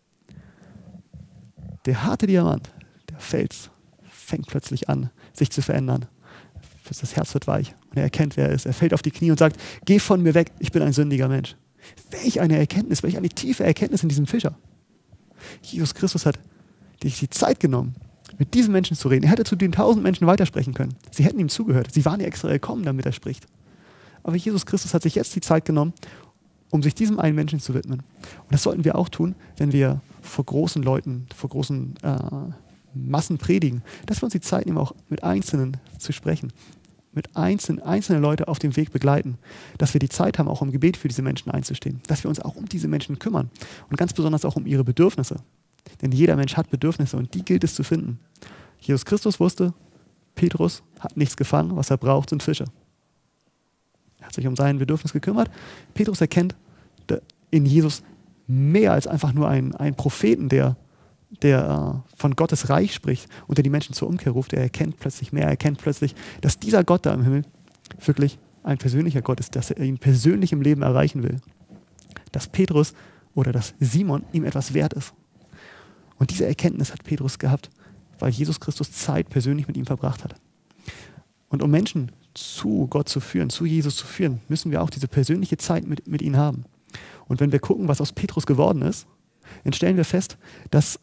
Der harte Diamant, der Fels, fängt plötzlich an, sich zu verändern. Das Herz wird weich und er erkennt, wer er ist. Er fällt auf die Knie und sagt, geh von mir weg, ich bin ein sündiger Mensch. Welch eine Erkenntnis, welch eine tiefe Erkenntnis in diesem Fischer. Jesus Christus hat sich die Zeit genommen, mit diesen Menschen zu reden. Er hätte zu den 1000 Menschen weitersprechen können. Sie hätten ihm zugehört. Sie waren ja extra gekommen, damit er spricht. Aber Jesus Christus hat sich jetzt die Zeit genommen, um sich diesem einen Menschen zu widmen. Und das sollten wir auch tun, wenn wir vor großen Leuten, vor großen Massen predigen, dass wir uns die Zeit nehmen, auch mit Einzelnen zu sprechen, mit einzelne Leute auf dem Weg begleiten, dass wir die Zeit haben, auch im Gebet für diese Menschen einzustehen, dass wir uns auch um diese Menschen kümmern und ganz besonders auch um ihre Bedürfnisse. Denn jeder Mensch hat Bedürfnisse und die gilt es zu finden. Jesus Christus wusste, Petrus hat nichts gefangen, was er braucht, sind Fische. Er hat sich um sein Bedürfnis gekümmert. Petrus erkennt in Jesus mehr als einfach nur einen Propheten, der von Gottes Reich spricht und der die Menschen zur Umkehr ruft. Er erkennt plötzlich mehr, er erkennt plötzlich, dass dieser Gott da im Himmel wirklich ein persönlicher Gott ist, dass er ihn persönlich im Leben erreichen will. Dass Petrus oder dass Simon ihm etwas wert ist. Und diese Erkenntnis hat Petrus gehabt, weil Jesus Christus Zeit persönlich mit ihm verbracht hat. Und um Menschen zu Gott zu führen, zu Jesus zu führen, müssen wir auch diese persönliche Zeit mit ihnen haben. Und wenn wir gucken, was aus Petrus geworden ist, dann stellen wir fest, dass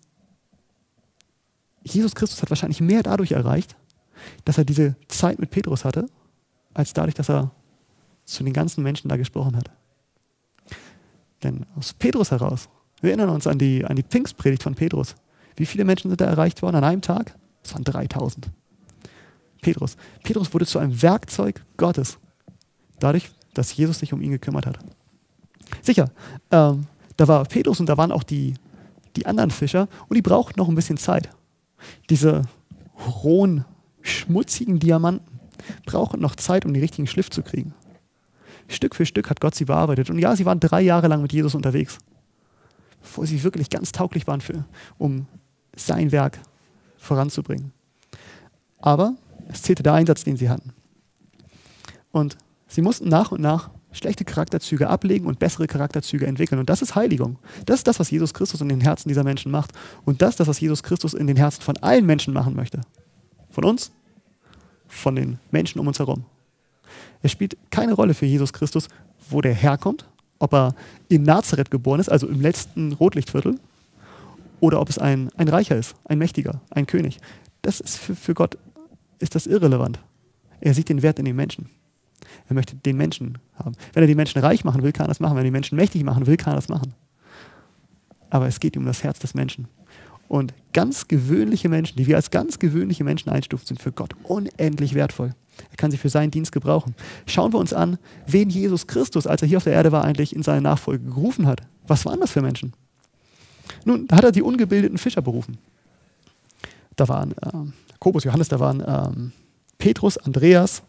Jesus Christus hat wahrscheinlich mehr dadurch erreicht, dass er diese Zeit mit Petrus hatte, als dadurch, dass er zu den ganzen Menschen da gesprochen hat. Denn aus Petrus heraus, wir erinnern uns an die Pfingstpredigt von Petrus. Wie viele Menschen sind da erreicht worden an einem Tag? Es waren 3000. Petrus wurde zu einem Werkzeug Gottes, dadurch, dass Jesus sich um ihn gekümmert hat. Sicher, da war Petrus und da waren auch die anderen Fischer und die brauchten noch ein bisschen Zeit. Diese rohen, schmutzigen Diamanten brauchen noch Zeit, um den richtigen Schliff zu kriegen. Stück für Stück hat Gott sie bearbeitet. Und ja, sie waren 3 Jahre lang mit Jesus unterwegs, bevor sie wirklich ganz tauglich waren, um sein Werk voranzubringen. Aber Es zählte der Einsatz, den sie hatten. Und sie mussten nach und nach schlechte Charakterzüge ablegen und bessere Charakterzüge entwickeln. Und das ist Heiligung. Das ist das, was Jesus Christus in den Herzen dieser Menschen macht. Und das ist das, was Jesus Christus in den Herzen von allen Menschen machen möchte. Von uns, von den Menschen um uns herum. Es spielt keine Rolle für Jesus Christus, wo der herkommt, ob er in Nazareth geboren ist, also im letzten Rotlichtviertel, oder ob es ein Reicher ist, ein Mächtiger, ein König. Das ist für Gott ist das irrelevant. Er sieht den Wert in den Menschen. Er möchte den Menschen haben. Wenn er die Menschen reich machen will, kann er das machen. Wenn er die Menschen mächtig machen will, kann er das machen. Aber es geht um das Herz des Menschen. Und ganz gewöhnliche Menschen, die wir als ganz gewöhnliche Menschen einstufen, sind für Gott unendlich wertvoll. Er kann sie für seinen Dienst gebrauchen. Schauen wir uns an, wen Jesus Christus, als er hier auf der Erde war, eigentlich in seine Nachfolge gerufen hat. Was waren das für Menschen? Nun, da hat er die ungebildeten Fischer berufen. Da waren Jakobus, Johannes, da waren Petrus, Andreas,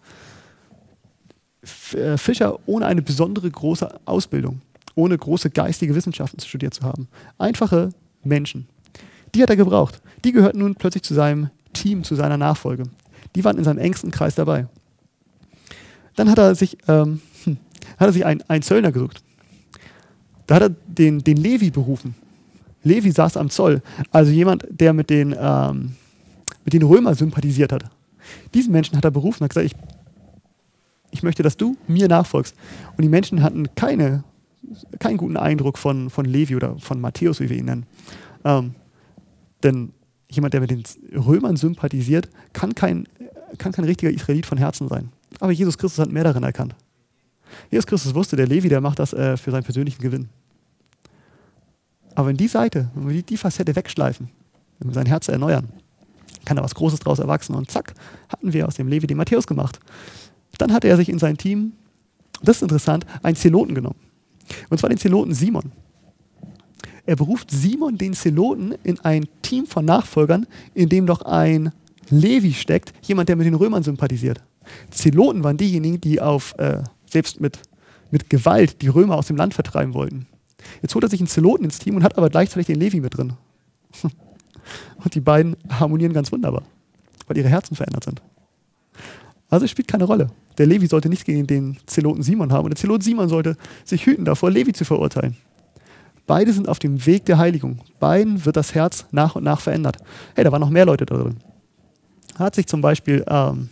Fischer ohne eine besondere große Ausbildung, ohne große geistige Wissenschaften studiert zu haben. Einfache Menschen. Die hat er gebraucht. Die gehörten nun plötzlich zu seinem Team, zu seiner Nachfolge. Die waren in seinem engsten Kreis dabei. Dann hat er sich einen Zöllner gesucht. Da hat er den Levi berufen. Levi saß am Zoll, also jemand, der mit den Römern sympathisiert hat. Diesen Menschen hat er berufen und hat gesagt, ich möchte, dass du mir nachfolgst. Und die Menschen hatten keinen guten Eindruck von Levi oder von Matthäus, wie wir ihn nennen. Denn jemand, der mit den Römern sympathisiert, kann kein richtiger Israelit von Herzen sein. Aber Jesus Christus hat mehr darin erkannt. Jesus Christus wusste, der Levi, der macht das für seinen persönlichen Gewinn. Aber wenn wir die Facette wegschleifen, wenn wir sein Herz erneuern, kann da was Großes draus erwachsen. Und zack, hatten wir aus dem Levi den Matthäus gemacht. Dann hatte er sich in sein Team, das ist interessant, einen Zeloten genommen. Und zwar den Zeloten Simon. Er beruft Simon, den Zeloten, in ein Team von Nachfolgern, in dem noch ein Levi steckt, jemand, der mit den Römern sympathisiert. Zeloten waren diejenigen, die selbst mit Gewalt die Römer aus dem Land vertreiben wollten. Jetzt holt er sich einen Zeloten ins Team und hat aber gleichzeitig den Levi mit drin. Und die beiden harmonieren ganz wunderbar, weil ihre Herzen verändert sind. Also es spielt keine Rolle. Der Levi sollte nichts gegen den Zeloten Simon haben und der Zelot Simon sollte sich hüten davor, Levi zu verurteilen. Beide sind auf dem Weg der Heiligung. Beiden wird das Herz nach und nach verändert. Hey, da waren noch mehr Leute da drin. Da hat sich zum Beispiel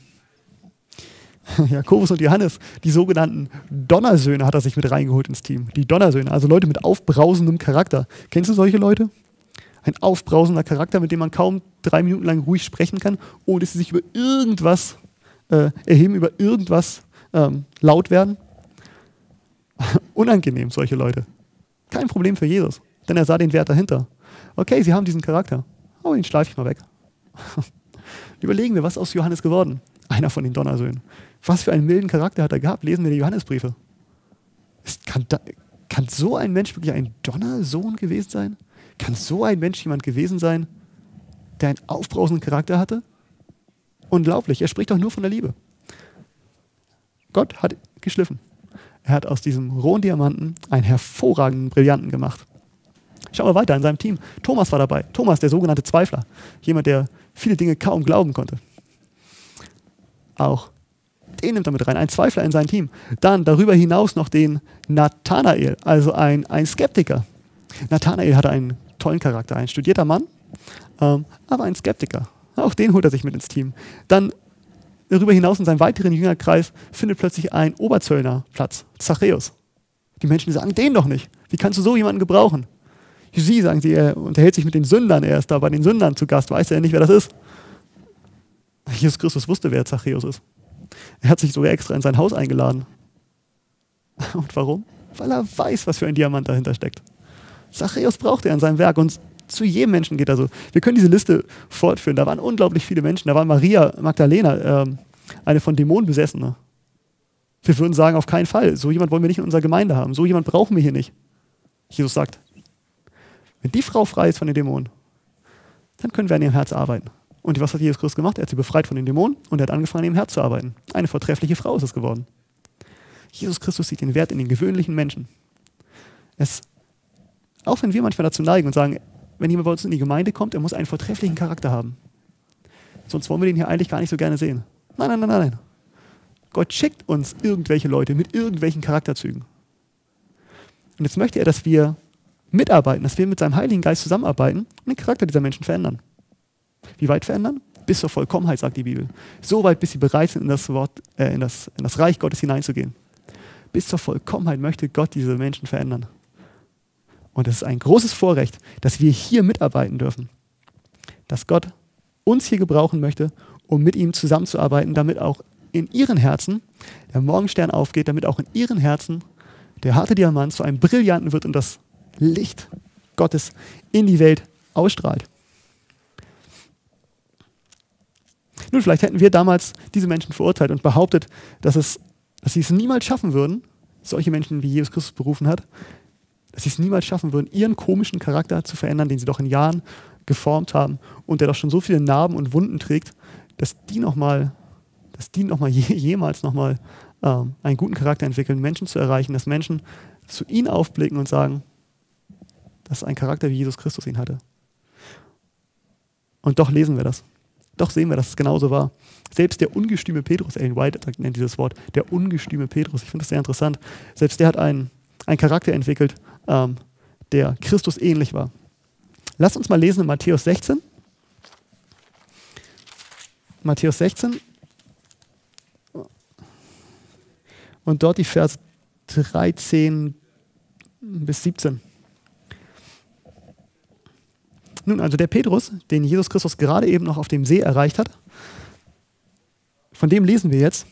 Jakobus und Johannes, die sogenannten Donnersöhne, hat er sich mit reingeholt ins Team. Die Donnersöhne, also Leute mit aufbrausendem Charakter. Kennst du solche Leute? Ein aufbrausender Charakter, mit dem man kaum 3 Minuten lang ruhig sprechen kann, ohne dass sie sich über irgendwas erheben, über irgendwas laut werden. Unangenehm, solche Leute. Kein Problem für Jesus, denn er sah den Wert dahinter. Okay, sie haben diesen Charakter, aber den schleife ich mal weg. Überlegen wir, was aus Johannes geworden? Einer von den Donnersöhnen. Was für einen milden Charakter hat er gehabt? Lesen wir die Johannesbriefe. Kann so ein Mensch wirklich ein Donnersohn gewesen sein? Kann so ein Mensch jemand gewesen sein, der einen aufbrausenden Charakter hatte? Unglaublich, er spricht doch nur von der Liebe. Gott hat geschliffen. Er hat aus diesem rohen Diamanten einen hervorragenden Brillanten gemacht. Schauen wir weiter in seinem Team. Thomas war dabei. Thomas, der sogenannte Zweifler. Jemand, der viele Dinge kaum glauben konnte. Auch den nimmt er mit rein. Ein Zweifler in sein Team. Dann darüber hinaus noch den Nathanael, also ein Skeptiker. Nathanael hatte einen tollen Charakter. Ein studierter Mann, aber ein Skeptiker. Auch den holt er sich mit ins Team. Dann darüber hinaus in seinem weiteren Jüngerkreis findet plötzlich ein Oberzöllner Platz, Zachäus. Die Menschen sagen, den doch nicht. Wie kannst du so jemanden gebrauchen? Sie, sagen sie, er unterhält sich mit den Sündern, er ist da bei den Sündern zu Gast, weiß er nicht, wer das ist. Jesus Christus wusste, wer Zachäus ist. Er hat sich sogar extra in sein Haus eingeladen. Und warum? Weil er weiß, was für ein Diamant dahinter steckt. Zachäus braucht er in seinem Werk und zu jedem Menschen geht er so. Wir können diese Liste fortführen. Da waren unglaublich viele Menschen. Da war Maria Magdalena, eine von Dämonen besessene. Wir würden sagen, auf keinen Fall. So jemand wollen wir nicht in unserer Gemeinde haben. So jemand brauchen wir hier nicht. Jesus sagt, wenn die Frau frei ist von den Dämonen, dann können wir an ihrem Herz arbeiten. Und was hat Jesus Christus gemacht? Er hat sie befreit von den Dämonen und er hat angefangen, an ihrem Herz zu arbeiten. Eine vortreffliche Frau ist es geworden. Jesus Christus sieht den Wert in den gewöhnlichen Menschen. Auch wenn wir manchmal dazu neigen und sagen, wenn jemand bei uns in die Gemeinde kommt, er muss einen vortrefflichen Charakter haben. Sonst wollen wir den hier eigentlich gar nicht so gerne sehen. Nein, nein, nein, nein. Gott schickt uns irgendwelche Leute mit irgendwelchen Charakterzügen. Und jetzt möchte er, dass wir mitarbeiten, dass wir mit seinem Heiligen Geist zusammenarbeiten und den Charakter dieser Menschen verändern. Wie weit verändern? Bis zur Vollkommenheit, sagt die Bibel. So weit, bis sie bereit sind, in das Reich Gottes hineinzugehen. Bis zur Vollkommenheit möchte Gott diese Menschen verändern. Und es ist ein großes Vorrecht, dass wir hier mitarbeiten dürfen. Dass Gott uns hier gebrauchen möchte, um mit ihm zusammenzuarbeiten, damit auch in ihren Herzen der Morgenstern aufgeht, damit auch in ihren Herzen der harte Diamant zu einem brillanten wird und das Licht Gottes in die Welt ausstrahlt. Nun, vielleicht hätten wir damals diese Menschen verurteilt und behauptet, dass sie es niemals schaffen würden, solche Menschen, wie Jesus Christus berufen hat, dass sie es niemals schaffen würden, ihren komischen Charakter zu verändern, den sie doch in Jahren geformt haben und der doch schon so viele Narben und Wunden trägt, dass die jemals nochmal einen guten Charakter entwickeln, Menschen zu erreichen, dass Menschen zu ihnen aufblicken und sagen, das ist ein Charakter, wie Jesus Christus ihn hatte. Und doch lesen wir das. Doch sehen wir, dass es genauso war. Selbst der ungestüme Petrus, Ellen White nennt dieses Wort, der ungestüme Petrus, ich finde das sehr interessant, selbst der hat einen Charakter entwickelt, der Christus ähnlich war. Lasst uns mal lesen in Matthäus 16. Matthäus 16. Und dort die Verse 13 bis 17. Nun, also der Petrus, den Jesus Christus gerade eben noch auf dem See erreicht hat, von dem lesen wir jetzt.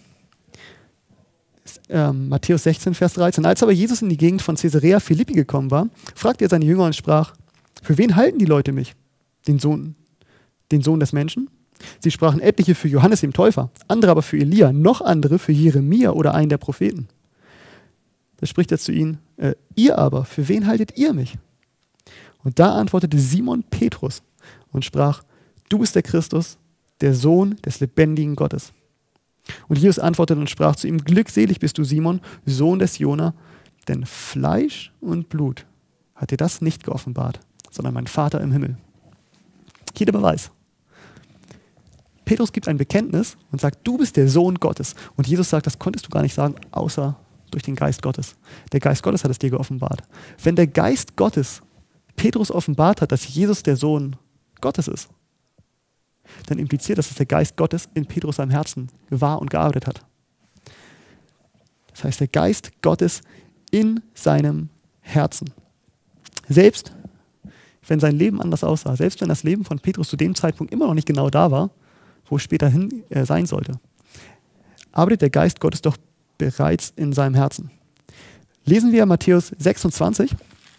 Matthäus 16, Vers 13. Als aber Jesus in die Gegend von Caesarea Philippi gekommen war, fragte er seine Jünger und sprach, für wen halten die Leute mich? Den Sohn des Menschen? Sie sprachen etliche für Johannes dem Täufer, andere aber für Elia, noch andere für Jeremia oder einen der Propheten. Da spricht er zu ihnen, ihr aber, für wen haltet ihr mich? Und da antwortete Simon Petrus und sprach, du bist der Christus, der Sohn des lebendigen Gottes. Und Jesus antwortete und sprach zu ihm, glückselig bist du, Simon, Sohn des Jona, denn Fleisch und Blut hat dir das nicht geoffenbart, sondern mein Vater im Himmel. Hier der Beweis. Petrus gibt ein Bekenntnis und sagt, du bist der Sohn Gottes. Und Jesus sagt, das konntest du gar nicht sagen, außer durch den Geist Gottes. Der Geist Gottes hat es dir geoffenbart. Wenn der Geist Gottes Petrus offenbart hat, dass Jesus der Sohn Gottes ist, dann impliziert das, dass der Geist Gottes in Petrus seinem Herzen war und gearbeitet hat. Das heißt, der Geist Gottes in seinem Herzen. Selbst wenn sein Leben anders aussah, selbst wenn das Leben von Petrus zu dem Zeitpunkt immer noch nicht genau da war, wo es später hin sein sollte, arbeitet der Geist Gottes doch bereits in seinem Herzen. Lesen wir Matthäus 26.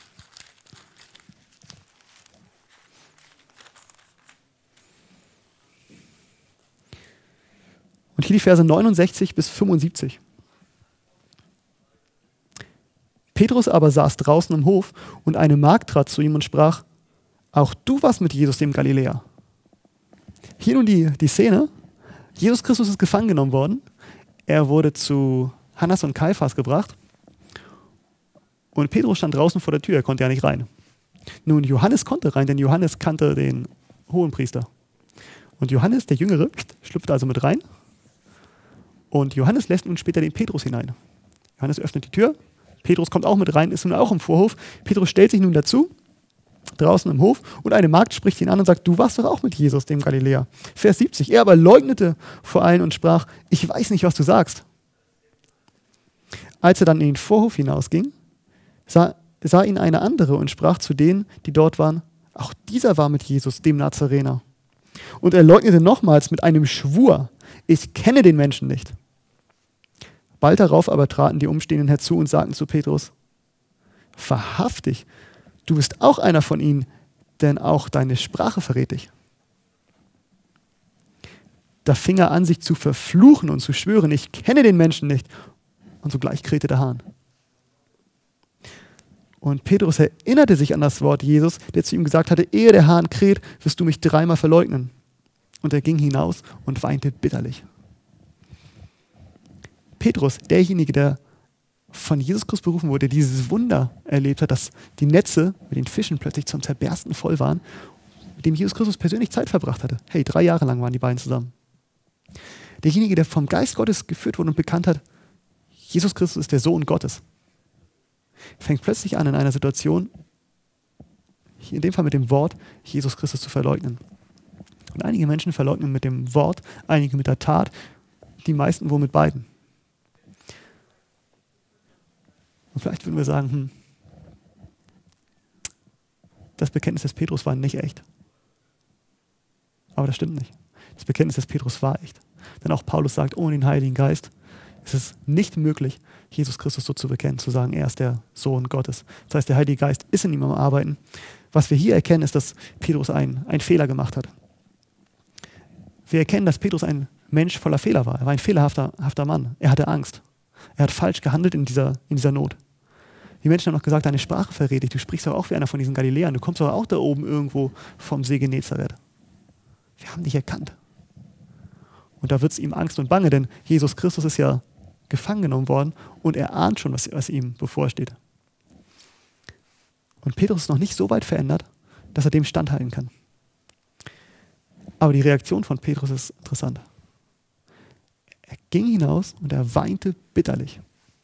Und hier die Verse 69 bis 75. Petrus aber saß draußen im Hof und eine Magd trat zu ihm und sprach, auch du warst mit Jesus dem Galiläer. Hier nun die Szene, Jesus Christus ist gefangen genommen worden, er wurde zu Hannas und Kaiphas gebracht und Petrus stand draußen vor der Tür, er konnte ja nicht rein. Nun, Johannes konnte rein, denn Johannes kannte den Hohenpriester. Und Johannes, der Jüngere, schlüpft also mit rein. Und Johannes lässt nun später den Petrus hinein. Johannes öffnet die Tür, Petrus kommt auch mit rein, ist nun auch im Vorhof. Petrus stellt sich nun dazu, draußen im Hof, und eine Magd spricht ihn an und sagt, du warst doch auch mit Jesus, dem Galiläer. Vers 70, er aber leugnete vor allen und sprach, ich weiß nicht, was du sagst. Als er dann in den Vorhof hinausging, sah ihn eine andere und sprach zu denen, die dort waren, auch dieser war mit Jesus, dem Nazarener. Und er leugnete nochmals mit einem Schwur, ich kenne den Menschen nicht. Bald darauf aber traten die Umstehenden herzu und sagten zu Petrus, wahrhaftig, du bist auch einer von ihnen, denn auch deine Sprache verrät dich. Da fing er an, sich zu verfluchen und zu schwören, ich kenne den Menschen nicht. Und sogleich krähte der Hahn. Und Petrus erinnerte sich an das Wort Jesus, der zu ihm gesagt hatte, ehe der Hahn kräht, wirst du mich dreimal verleugnen. Und er ging hinaus und weinte bitterlich. Petrus, derjenige, der von Jesus Christus berufen wurde, der dieses Wunder erlebt hat, dass die Netze mit den Fischen plötzlich zum Zerbersten voll waren, mit dem Jesus Christus persönlich Zeit verbracht hatte. Hey, 3 Jahre lang waren die beiden zusammen. Derjenige, der vom Geist Gottes geführt wurde und bekannt hat, Jesus Christus ist der Sohn Gottes, fängt plötzlich an, in einer Situation, in dem Fall mit dem Wort, Jesus Christus zu verleugnen. Und einige Menschen verleugnen mit dem Wort, einige mit der Tat, die meisten wohl mit beiden. Und vielleicht würden wir sagen, das Bekenntnis des Petrus war nicht echt. Aber das stimmt nicht. Das Bekenntnis des Petrus war echt. Denn auch Paulus sagt, ohne den Heiligen Geist ist es nicht möglich, Jesus Christus so zu bekennen, zu sagen, er ist der Sohn Gottes. Das heißt, der Heilige Geist ist in ihm am Arbeiten. Was wir hier erkennen, ist, dass Petrus einen Fehler gemacht hat. Wir erkennen, dass Petrus ein Mensch voller Fehler war. Er war ein fehlerhafter Mann. Er hatte Angst. Er hat falsch gehandelt in dieser Not. Die Menschen haben noch gesagt, deine Sprache verrät dich. Du sprichst doch auch wie einer von diesen Galiläern. Du kommst doch auch da oben irgendwo vom See Genezareth. Wir haben dich erkannt. Und da wird es ihm Angst und Bange, denn Jesus Christus ist ja gefangen genommen worden und er ahnt schon, was ihm bevorsteht. Und Petrus ist noch nicht so weit verändert, dass er dem standhalten kann. Aber die Reaktion von Petrus ist interessant. Er ging hinaus und er weinte bitterlich.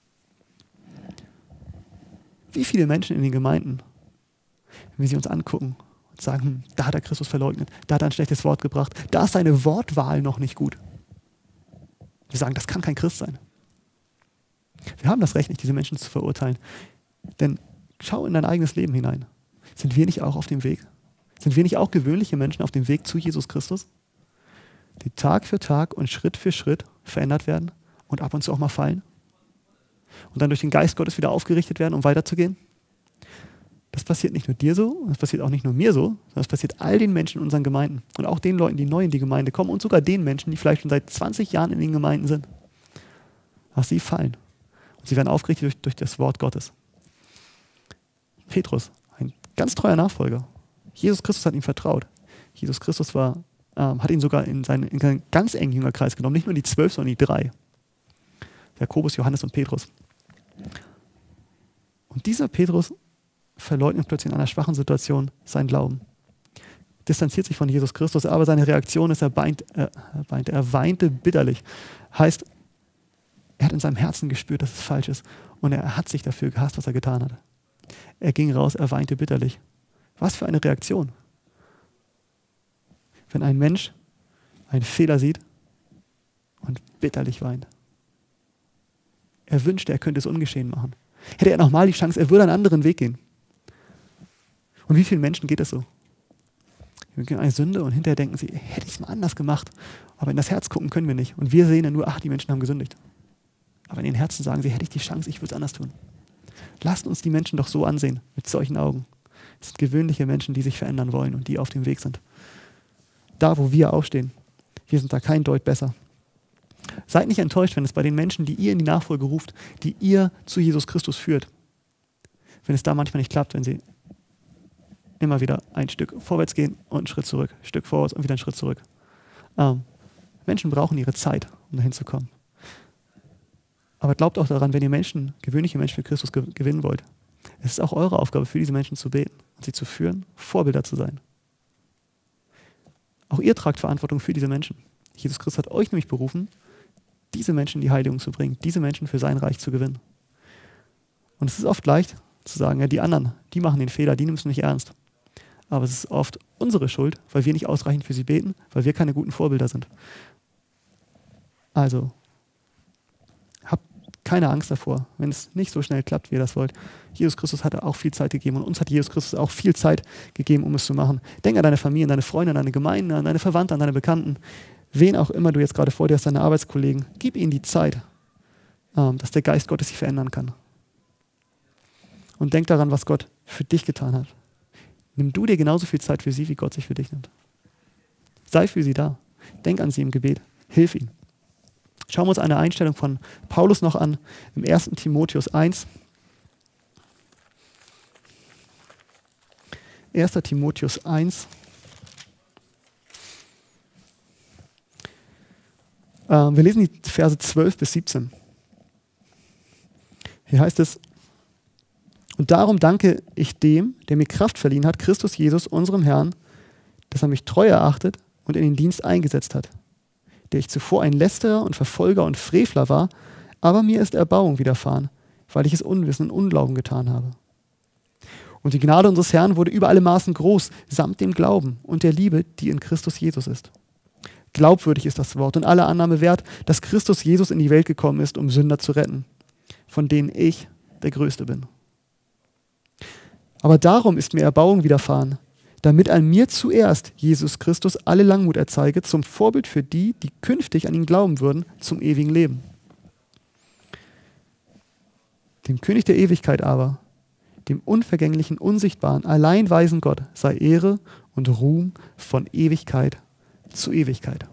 Wie viele Menschen in den Gemeinden, wenn wir sie uns angucken und sagen, da hat er Christus verleugnet, da hat er ein schlechtes Wort gebracht, da ist seine Wortwahl noch nicht gut. Wir sagen, das kann kein Christ sein. Wir haben das Recht nicht, diese Menschen zu verurteilen. Denn schau in dein eigenes Leben hinein. Sind wir nicht auch auf dem Weg? Sind wir nicht auch gewöhnliche Menschen auf dem Weg zu Jesus Christus? Die Tag für Tag und Schritt für Schritt verändert werden und ab und zu auch mal fallen? Und dann durch den Geist Gottes wieder aufgerichtet werden, um weiterzugehen? Das passiert nicht nur dir so, und das passiert auch nicht nur mir so, sondern das passiert all den Menschen in unseren Gemeinden und auch den Leuten, die neu in die Gemeinde kommen und sogar den Menschen, die vielleicht schon seit 20 Jahren in den Gemeinden sind. Ach, sie fallen. Und sie werden aufgerichtet durch das Wort Gottes. Petrus, ein ganz treuer Nachfolger. Jesus Christus hat ihm vertraut. Jesus Christus hat ihn sogar in seinen ganz engen Jüngerkreis genommen, nicht nur die 12, sondern die 3. Jakobus, Johannes und Petrus. Und dieser Petrus verleugnet plötzlich in einer schwachen Situation seinen Glauben. Distanziert sich von Jesus Christus, aber seine Reaktion ist, er weinte bitterlich. Heißt, er hat in seinem Herzen gespürt, dass es falsch ist und er hat sich dafür gehasst, was er getan hat. Er ging raus, er weinte bitterlich. Was für eine Reaktion. Wenn ein Mensch einen Fehler sieht und bitterlich weint. Er wünschte, er könnte es ungeschehen machen. Hätte er nochmal die Chance, er würde einen anderen Weg gehen. Und wie vielen Menschen geht es so? Wir begehen eine Sünde und hinterher denken sie, hätte ich es mal anders gemacht. Aber in das Herz gucken können wir nicht. Und wir sehen ja nur, die Menschen haben gesündigt. Aber in den Herzen sagen sie, hätte ich die Chance, ich würde es anders tun. Lasst uns die Menschen doch so ansehen, mit solchen Augen. Es sind gewöhnliche Menschen, die sich verändern wollen und die auf dem Weg sind. Da, wo wir aufstehen, wir sind da kein Deut besser. Seid nicht enttäuscht, wenn es bei den Menschen, die ihr in die Nachfolge ruft, die ihr zu Jesus Christus führt, wenn es da manchmal nicht klappt, wenn sie immer wieder ein Stück vorwärts gehen und einen Schritt zurück, ein Stück vorwärts und wieder einen Schritt zurück. Menschen brauchen ihre Zeit, um dahin zu kommen. Aber glaubt auch daran, wenn ihr gewöhnliche Menschen für Christus gewinnen wollt, es ist auch eure Aufgabe, für diese Menschen zu beten und sie zu führen, Vorbilder zu sein. Auch ihr tragt Verantwortung für diese Menschen. Jesus Christus hat euch nämlich berufen, diese Menschen in die Heiligung zu bringen, diese Menschen für sein Reich zu gewinnen. Und es ist oft leicht zu sagen, ja, die anderen, die machen den Fehler, die nimmst du nicht ernst. Aber es ist oft unsere Schuld, weil wir nicht ausreichend für sie beten, weil wir keine guten Vorbilder sind. Also, habt keine Angst davor, wenn es nicht so schnell klappt, wie ihr das wollt. Jesus Christus hat auch viel Zeit gegeben und uns hat Jesus Christus auch viel Zeit gegeben, um es zu machen. Denk an deine Familie, an deine Freunde, an deine Gemeinden, an deine Verwandten, an deine Bekannten. Wen auch immer du jetzt gerade vor dir hast, deine Arbeitskollegen, gib ihnen die Zeit, dass der Geist Gottes sie verändern kann. Und denk daran, was Gott für dich getan hat. Nimm du dir genauso viel Zeit für sie, wie Gott sich für dich nimmt. Sei für sie da. Denk an sie im Gebet. Hilf ihnen. Schauen wir uns eine Einstellung von Paulus noch an, im 1. Timotheus 1. 1. Timotheus 1. Wir lesen die Verse 12 bis 17. Hier heißt es, und darum danke ich dem, der mir Kraft verliehen hat, Christus Jesus, unserem Herrn, dass er mich treu erachtet und in den Dienst eingesetzt hat, der ich zuvor ein Lästerer und Verfolger und Frevler war, aber mir ist Erbauung widerfahren, weil ich es Unwissen und Unglauben getan habe. Und die Gnade unseres Herrn wurde über alle Maßen groß, samt dem Glauben und der Liebe, die in Christus Jesus ist. Glaubwürdig ist das Wort und alle Annahme wert, dass Christus Jesus in die Welt gekommen ist, um Sünder zu retten, von denen ich der Größte bin. Aber darum ist mir Erbauung widerfahren, damit an mir zuerst Jesus Christus alle Langmut erzeige, zum Vorbild für die, die künftig an ihn glauben würden, zum ewigen Leben. Dem König der Ewigkeit aber, dem unvergänglichen, unsichtbaren, allein weisen Gott, sei Ehre und Ruhm von Ewigkeit zu Ewigkeit.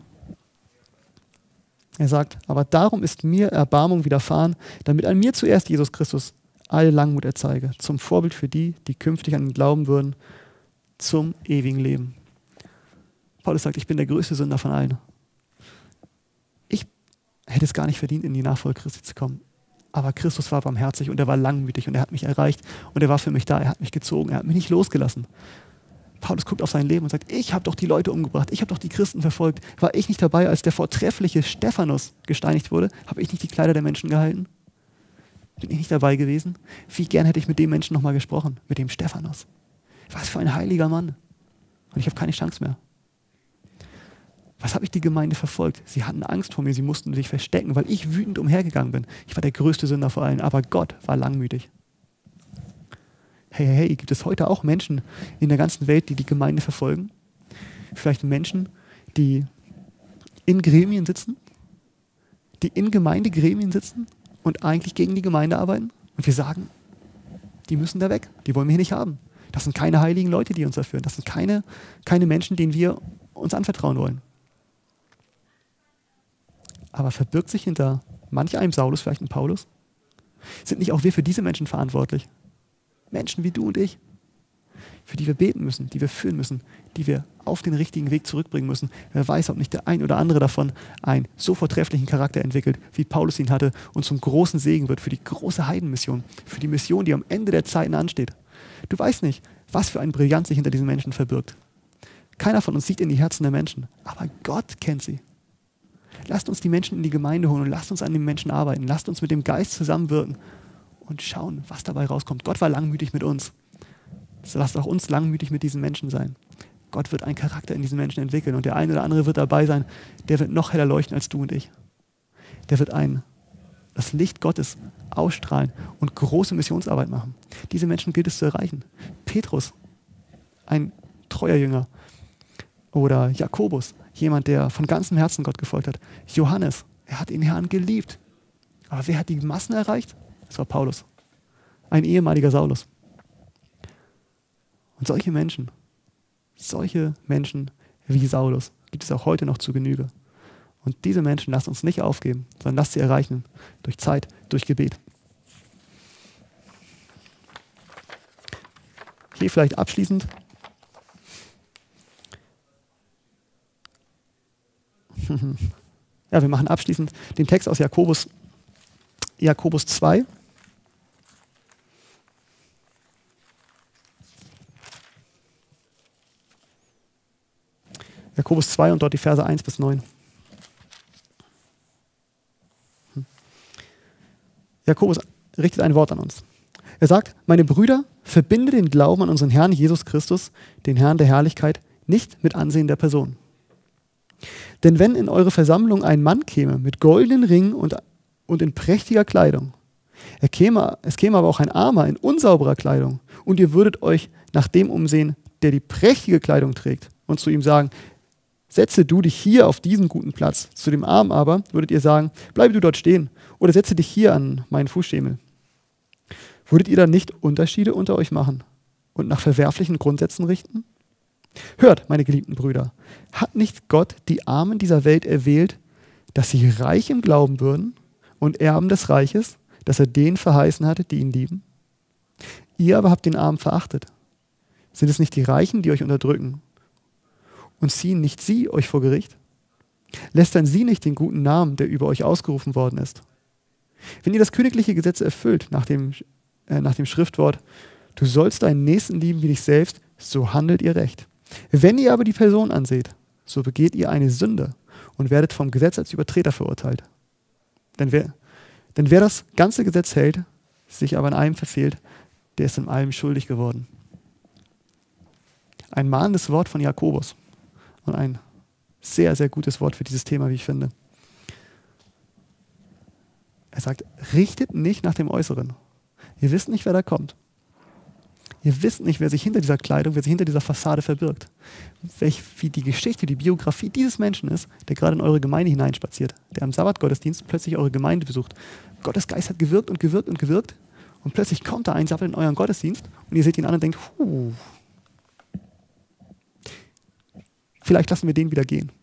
Er sagt, aber darum ist mir Erbarmung widerfahren, damit an mir zuerst Jesus Christus alle Langmut erzeige, zum Vorbild für die, die künftig an ihn glauben würden, zum ewigen Leben. Paulus sagt, ich bin der größte Sünder von allen. Ich hätte es gar nicht verdient, in die Nachfolge Christi zu kommen. Aber Christus war barmherzig und er war langmütig und er hat mich erreicht und er war für mich da, er hat mich gezogen, er hat mich nicht losgelassen. Paulus guckt auf sein Leben und sagt, ich habe doch die Leute umgebracht, ich habe doch die Christen verfolgt. War ich nicht dabei, als der vortreffliche Stephanus gesteinigt wurde? Habe ich nicht die Kleider der Menschen gehalten? Bin ich nicht dabei gewesen? Wie gern hätte ich mit dem Menschen nochmal gesprochen, mit dem Stephanus. Was für ein heiliger Mann. Und ich habe keine Chance mehr. Was habe ich die Gemeinde verfolgt? Sie hatten Angst vor mir, sie mussten sich verstecken, weil ich wütend umhergegangen bin. Ich war der größte Sünder vor allen, aber Gott war langmütig. Hey, gibt es heute auch Menschen in der ganzen Welt, die die Gemeinde verfolgen? Vielleicht Menschen, die in Gremien sitzen, die in Gemeindegremien sitzen und eigentlich gegen die Gemeinde arbeiten? Und wir sagen, die müssen da weg, die wollen wir hier nicht haben. Das sind keine heiligen Leute, die uns da führen. Das sind keine Menschen, denen wir uns anvertrauen wollen. Aber verbirgt sich hinter manch einem Saulus vielleicht ein Paulus? Sind nicht auch wir für diese Menschen verantwortlich? Menschen wie du und ich, für die wir beten müssen, die wir führen müssen, die wir auf den richtigen Weg zurückbringen müssen. Wer weiß, ob nicht der ein oder andere davon einen so vortrefflichen Charakter entwickelt, wie Paulus ihn hatte und zum großen Segen wird für die große Heidenmission, für die Mission, die am Ende der Zeiten ansteht. Du weißt nicht, was für ein Brillanz sich hinter diesen Menschen verbirgt. Keiner von uns sieht in die Herzen der Menschen, aber Gott kennt sie. Lasst uns die Menschen in die Gemeinde holen und lasst uns an den Menschen arbeiten. Lasst uns mit dem Geist zusammenwirken und schauen, was dabei rauskommt. Gott war langmütig mit uns. Lasst auch uns langmütig mit diesen Menschen sein. Gott wird einen Charakter in diesen Menschen entwickeln und der eine oder andere wird dabei sein, der wird noch heller leuchten als du und ich. Der wird das Licht Gottes ausstrahlen und große Missionsarbeit machen. Diese Menschen gilt es zu erreichen. Petrus, ein treuer Jünger. Oder Jakobus, jemand, der von ganzem Herzen Gott gefolgt hat. Johannes, er hat den Herrn geliebt. Aber wer hat die Massen erreicht? Das war Paulus, ein ehemaliger Saulus. Und solche Menschen wie Saulus gibt es auch heute noch zu Genüge. Und diese Menschen lasst uns nicht aufgeben, sondern lasst sie erreichen durch Zeit, durch Gebet. Hier vielleicht abschließend. Ja, wir machen abschließend den Text aus Jakobus 2. Jakobus 2 und dort die Verse 1 bis 9. Jakobus richtet ein Wort an uns. Er sagt, meine Brüder, verbinde den Glauben an unseren Herrn Jesus Christus, den Herrn der Herrlichkeit, nicht mit Ansehen der Person. Denn wenn in eure Versammlung ein Mann käme mit goldenen Ringen und in prächtiger Kleidung, es käme aber auch ein Armer in unsauberer Kleidung und ihr würdet euch nach dem umsehen, der die prächtige Kleidung trägt und zu ihm sagen, setze du dich hier auf diesen guten Platz. Zu dem Armen aber würdet ihr sagen, bleibe du dort stehen oder setze dich hier an meinen Fußschemel. Würdet ihr dann nicht Unterschiede unter euch machen und nach verwerflichen Grundsätzen richten? Hört, meine geliebten Brüder, hat nicht Gott die Armen dieser Welt erwählt, dass sie reich im Glauben würden und Erben des Reiches, das er denen verheißen hatte, die ihn lieben? Ihr aber habt den Armen verachtet. Sind es nicht die Reichen, die euch unterdrücken? Und ziehen nicht sie euch vor Gericht? Lästern sie nicht den guten Namen, der über euch ausgerufen worden ist? Wenn ihr das königliche Gesetz erfüllt, nach dem Schriftwort, du sollst deinen Nächsten lieben wie dich selbst, so handelt ihr recht. Wenn ihr aber die Person anseht, so begeht ihr eine Sünde und werdet vom Gesetz als Übertreter verurteilt. Denn wer das ganze Gesetz hält, sich aber in einem verfehlt, der ist in allem schuldig geworden. Ein mahnendes Wort von Jakobus und ein sehr, sehr gutes Wort für dieses Thema, wie ich finde. Er sagt, richtet nicht nach dem Äußeren. Ihr wisst nicht, wer da kommt. Ihr wisst nicht, wer sich hinter dieser Kleidung, wer sich hinter dieser Fassade verbirgt. Wie die Geschichte, die Biografie dieses Menschen ist, der gerade in eure Gemeinde hineinspaziert, der am Sabbatgottesdienst plötzlich eure Gemeinde besucht. Gottes Geist hat gewirkt und gewirkt und gewirkt und plötzlich kommt da ein Sappel in euren Gottesdienst und ihr seht ihn an und denkt, vielleicht lassen wir den wieder gehen.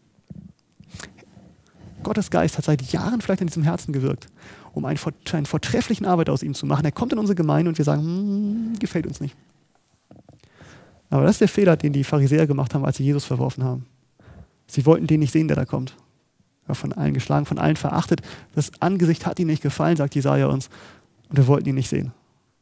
Gottes Geist hat seit Jahren vielleicht in diesem Herzen gewirkt, um einen vortrefflichen Arbeit aus ihm zu machen. Er kommt in unsere Gemeinde und wir sagen, gefällt uns nicht. Aber das ist der Fehler, den die Pharisäer gemacht haben, als sie Jesus verworfen haben. Sie wollten den nicht sehen, der da kommt. Er war von allen geschlagen, von allen verachtet. Das Angesicht hat ihnen nicht gefallen, sagt Jesaja uns. Und wir wollten ihn nicht sehen.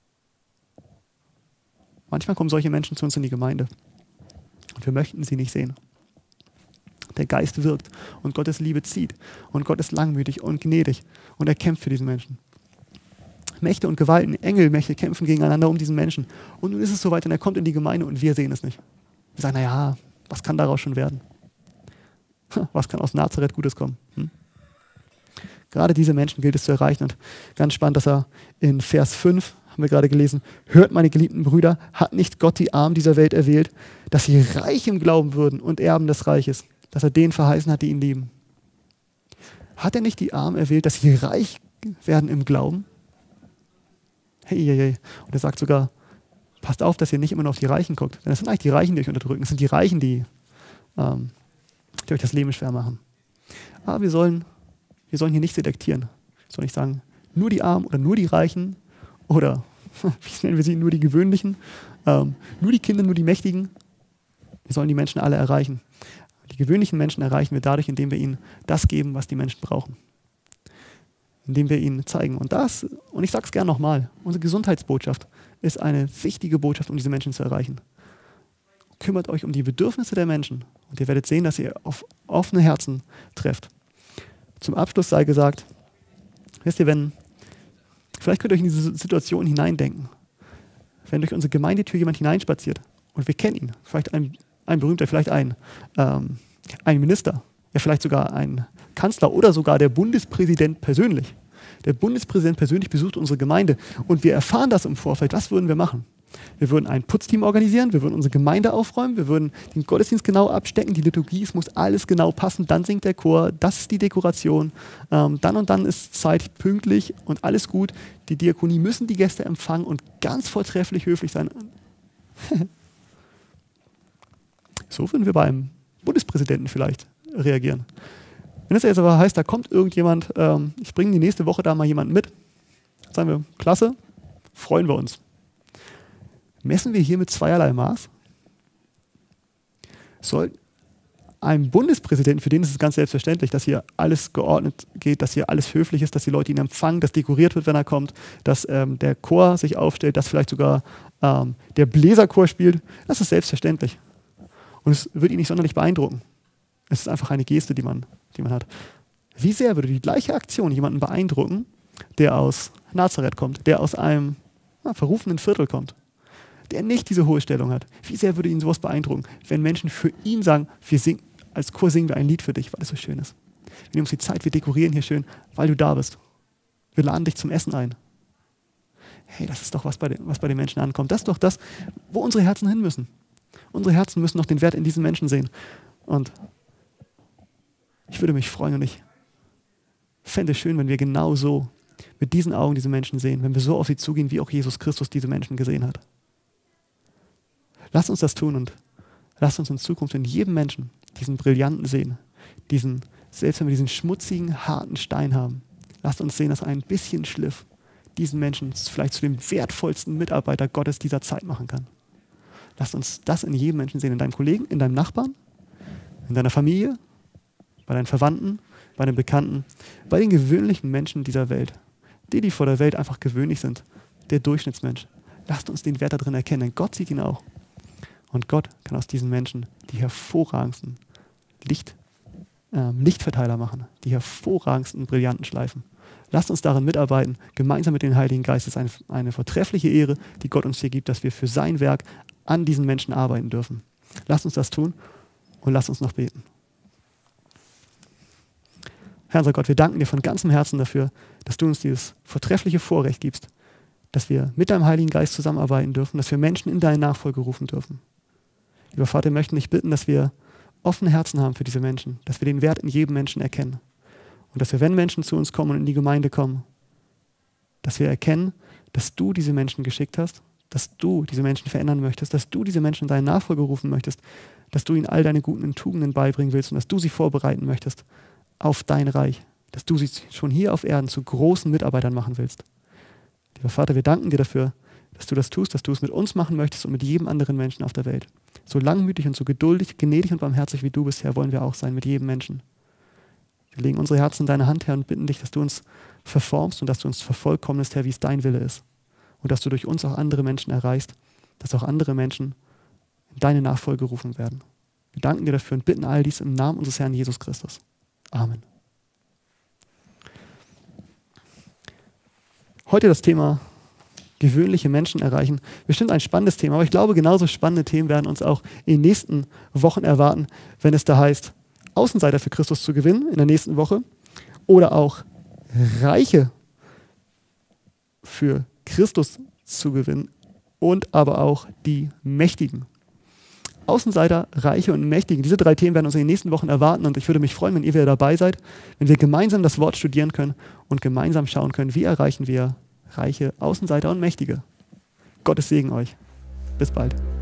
Manchmal kommen solche Menschen zu uns in die Gemeinde. Und wir möchten sie nicht sehen. Der Geist wirkt und Gottes Liebe zieht. Und Gott ist langmütig und gnädig. Und er kämpft für diesen Menschen. Mächte und Gewalten, Engelmächte kämpfen gegeneinander um diesen Menschen. Und nun ist es soweit und er kommt in die Gemeinde und wir sehen es nicht. Wir sagen, naja, was kann daraus schon werden? Was kann aus Nazareth Gutes kommen? Gerade diese Menschen gilt es zu erreichen. Und ganz spannend, dass er in Vers 5, haben wir gerade gelesen, hört meine geliebten Brüder, hat nicht Gott die Armen dieser Welt erwählt, dass sie reich im Glauben würden und Erben des Reiches, dass er denen verheißen hat, die ihn lieben. Hat er nicht die Armen erwählt, dass sie reich werden im Glauben? Hey. Und er sagt sogar, passt auf, dass ihr nicht immer nur auf die Reichen guckt. Denn es sind eigentlich die Reichen, die euch unterdrücken. Es sind die Reichen, die euch das Leben schwer machen. Aber wir sollen hier nicht selektieren. Wir sollen nicht sagen, nur die Armen oder nur die Reichen oder, wie nennen wir sie, nur die Gewöhnlichen, nur die Kinder, nur die Mächtigen. Wir sollen die Menschen alle erreichen. Die gewöhnlichen Menschen erreichen wir dadurch, indem wir ihnen das geben, was die Menschen brauchen. Indem wir ihnen zeigen. Und ich sage es gerne nochmal, unsere Gesundheitsbotschaft ist eine wichtige Botschaft, um diese Menschen zu erreichen. Kümmert euch um die Bedürfnisse der Menschen und ihr werdet sehen, dass ihr auf offene Herzen trefft. Zum Abschluss sei gesagt, wisst ihr, vielleicht könnt ihr euch in diese Situation hineindenken. Wenn durch unsere Gemeindetür jemand hineinspaziert und wir kennen ihn, vielleicht ein Berühmter, vielleicht ein Minister, ja vielleicht sogar ein Kanzler oder sogar der Bundespräsident persönlich. Der Bundespräsident persönlich besucht unsere Gemeinde und wir erfahren das im Vorfeld. Was würden wir machen? Wir würden ein Putzteam organisieren, wir würden unsere Gemeinde aufräumen, wir würden den Gottesdienst genau abstecken, die Liturgie, es muss alles genau passen, dann singt der Chor, das ist die Dekoration, dann und dann ist Zeit pünktlich und alles gut. Die Diakonie müssen die Gäste empfangen und ganz vortrefflich höflich sein. So würden wir beim Bundespräsidenten vielleicht reagieren. Wenn es jetzt aber heißt, da kommt irgendjemand, ich bringe die nächste Woche da mal jemanden mit, sagen wir, klasse, freuen wir uns. Messen wir hier mit zweierlei Maß? Soll einem Bundespräsidenten, für den ist es ganz selbstverständlich, dass hier alles geordnet geht, dass hier alles höflich ist, dass die Leute ihn empfangen, dass dekoriert wird, wenn er kommt, dass der Chor sich aufstellt, dass vielleicht sogar der Bläserchor spielt, das ist selbstverständlich. Und es wird ihn nicht sonderlich beeindrucken. Es ist einfach eine Geste, die man hat. Wie sehr würde die gleiche Aktion jemanden beeindrucken, der aus Nazareth kommt, der aus einem verrufenen Viertel kommt, der nicht diese hohe Stellung hat? Wie sehr würde ihn sowas beeindrucken, wenn Menschen für ihn sagen, als Chor singen wir ein Lied für dich, weil es so schön ist. Wir nehmen uns die Zeit, wir dekorieren hier schön, weil du da bist. Wir laden dich zum Essen ein. Hey, das ist doch was bei den Menschen ankommt. Das ist doch das, wo unsere Herzen hin müssen. Unsere Herzen müssen doch den Wert in diesen Menschen sehen. Und ich würde mich freuen und ich fände es schön, wenn wir genau so mit diesen Augen diese Menschen sehen, wenn wir so auf sie zugehen, wie auch Jesus Christus diese Menschen gesehen hat. Lasst uns das tun und lasst uns in Zukunft in jedem Menschen diesen Brillanten sehen, selbst wenn wir diesen schmutzigen, harten Stein haben, lasst uns sehen, dass ein bisschen Schliff diesen Menschen vielleicht zu dem wertvollsten Mitarbeiter Gottes dieser Zeit machen kann. Lasst uns das in jedem Menschen sehen, in deinem Kollegen, in deinem Nachbarn, in deiner Familie, bei deinen Verwandten, bei den Bekannten, bei den gewöhnlichen Menschen dieser Welt. Die vor der Welt einfach gewöhnlich sind. Der Durchschnittsmensch. Lasst uns den Wert darin erkennen, denn Gott sieht ihn auch. Und Gott kann aus diesen Menschen die hervorragendsten Lichtverteiler machen, die hervorragendsten, brillanten Schleifen. Lasst uns darin mitarbeiten, gemeinsam mit dem Heiligen Geist. Es ist eine vortreffliche Ehre, die Gott uns hier gibt, dass wir für sein Werk an diesen Menschen arbeiten dürfen. Lasst uns das tun und lasst uns noch beten. Herr unser Gott, wir danken dir von ganzem Herzen dafür, dass du uns dieses vortreffliche Vorrecht gibst, dass wir mit deinem Heiligen Geist zusammenarbeiten dürfen, dass wir Menschen in deine Nachfolge rufen dürfen. Lieber Vater, wir möchten dich bitten, dass wir offene Herzen haben für diese Menschen, dass wir den Wert in jedem Menschen erkennen. Und dass wir, wenn Menschen zu uns kommen und in die Gemeinde kommen, dass wir erkennen, dass du diese Menschen geschickt hast, dass du diese Menschen verändern möchtest, dass du diese Menschen in deine Nachfolge rufen möchtest, dass du ihnen all deine guten Tugenden beibringen willst und dass du sie vorbereiten möchtest auf dein Reich, dass du sie schon hier auf Erden zu großen Mitarbeitern machen willst. Lieber Vater, wir danken dir dafür, dass du das tust, dass du es mit uns machen möchtest und mit jedem anderen Menschen auf der Welt. So langmütig und so geduldig, gnädig und barmherzig wie du bist, Herr, wollen wir auch sein mit jedem Menschen. Wir legen unsere Herzen in deine Hand, Herr, und bitten dich, dass du uns verformst und dass du uns vervollkommnest, Herr, wie es dein Wille ist. Und dass du durch uns auch andere Menschen erreichst, dass auch andere Menschen in deine Nachfolge gerufen werden. Wir danken dir dafür und bitten all dies im Namen unseres Herrn Jesus Christus. Amen. Heute das Thema gewöhnliche Menschen erreichen. Bestimmt ein spannendes Thema, aber ich glaube, genauso spannende Themen werden uns auch in den nächsten Wochen erwarten, wenn es da heißt, Außenseiter für Christus zu gewinnen in der nächsten Woche oder auch Reiche für Christus zu gewinnen und aber auch die Mächtigen. Außenseiter, Reiche und Mächtigen, diese 3 Themen werden uns in den nächsten Wochen erwarten und ich würde mich freuen, wenn ihr wieder dabei seid, wenn wir gemeinsam das Wort studieren können und gemeinsam schauen können, wie erreichen wir Reiche, Außenseiter und Mächtige. Gottes Segen euch. Bis bald.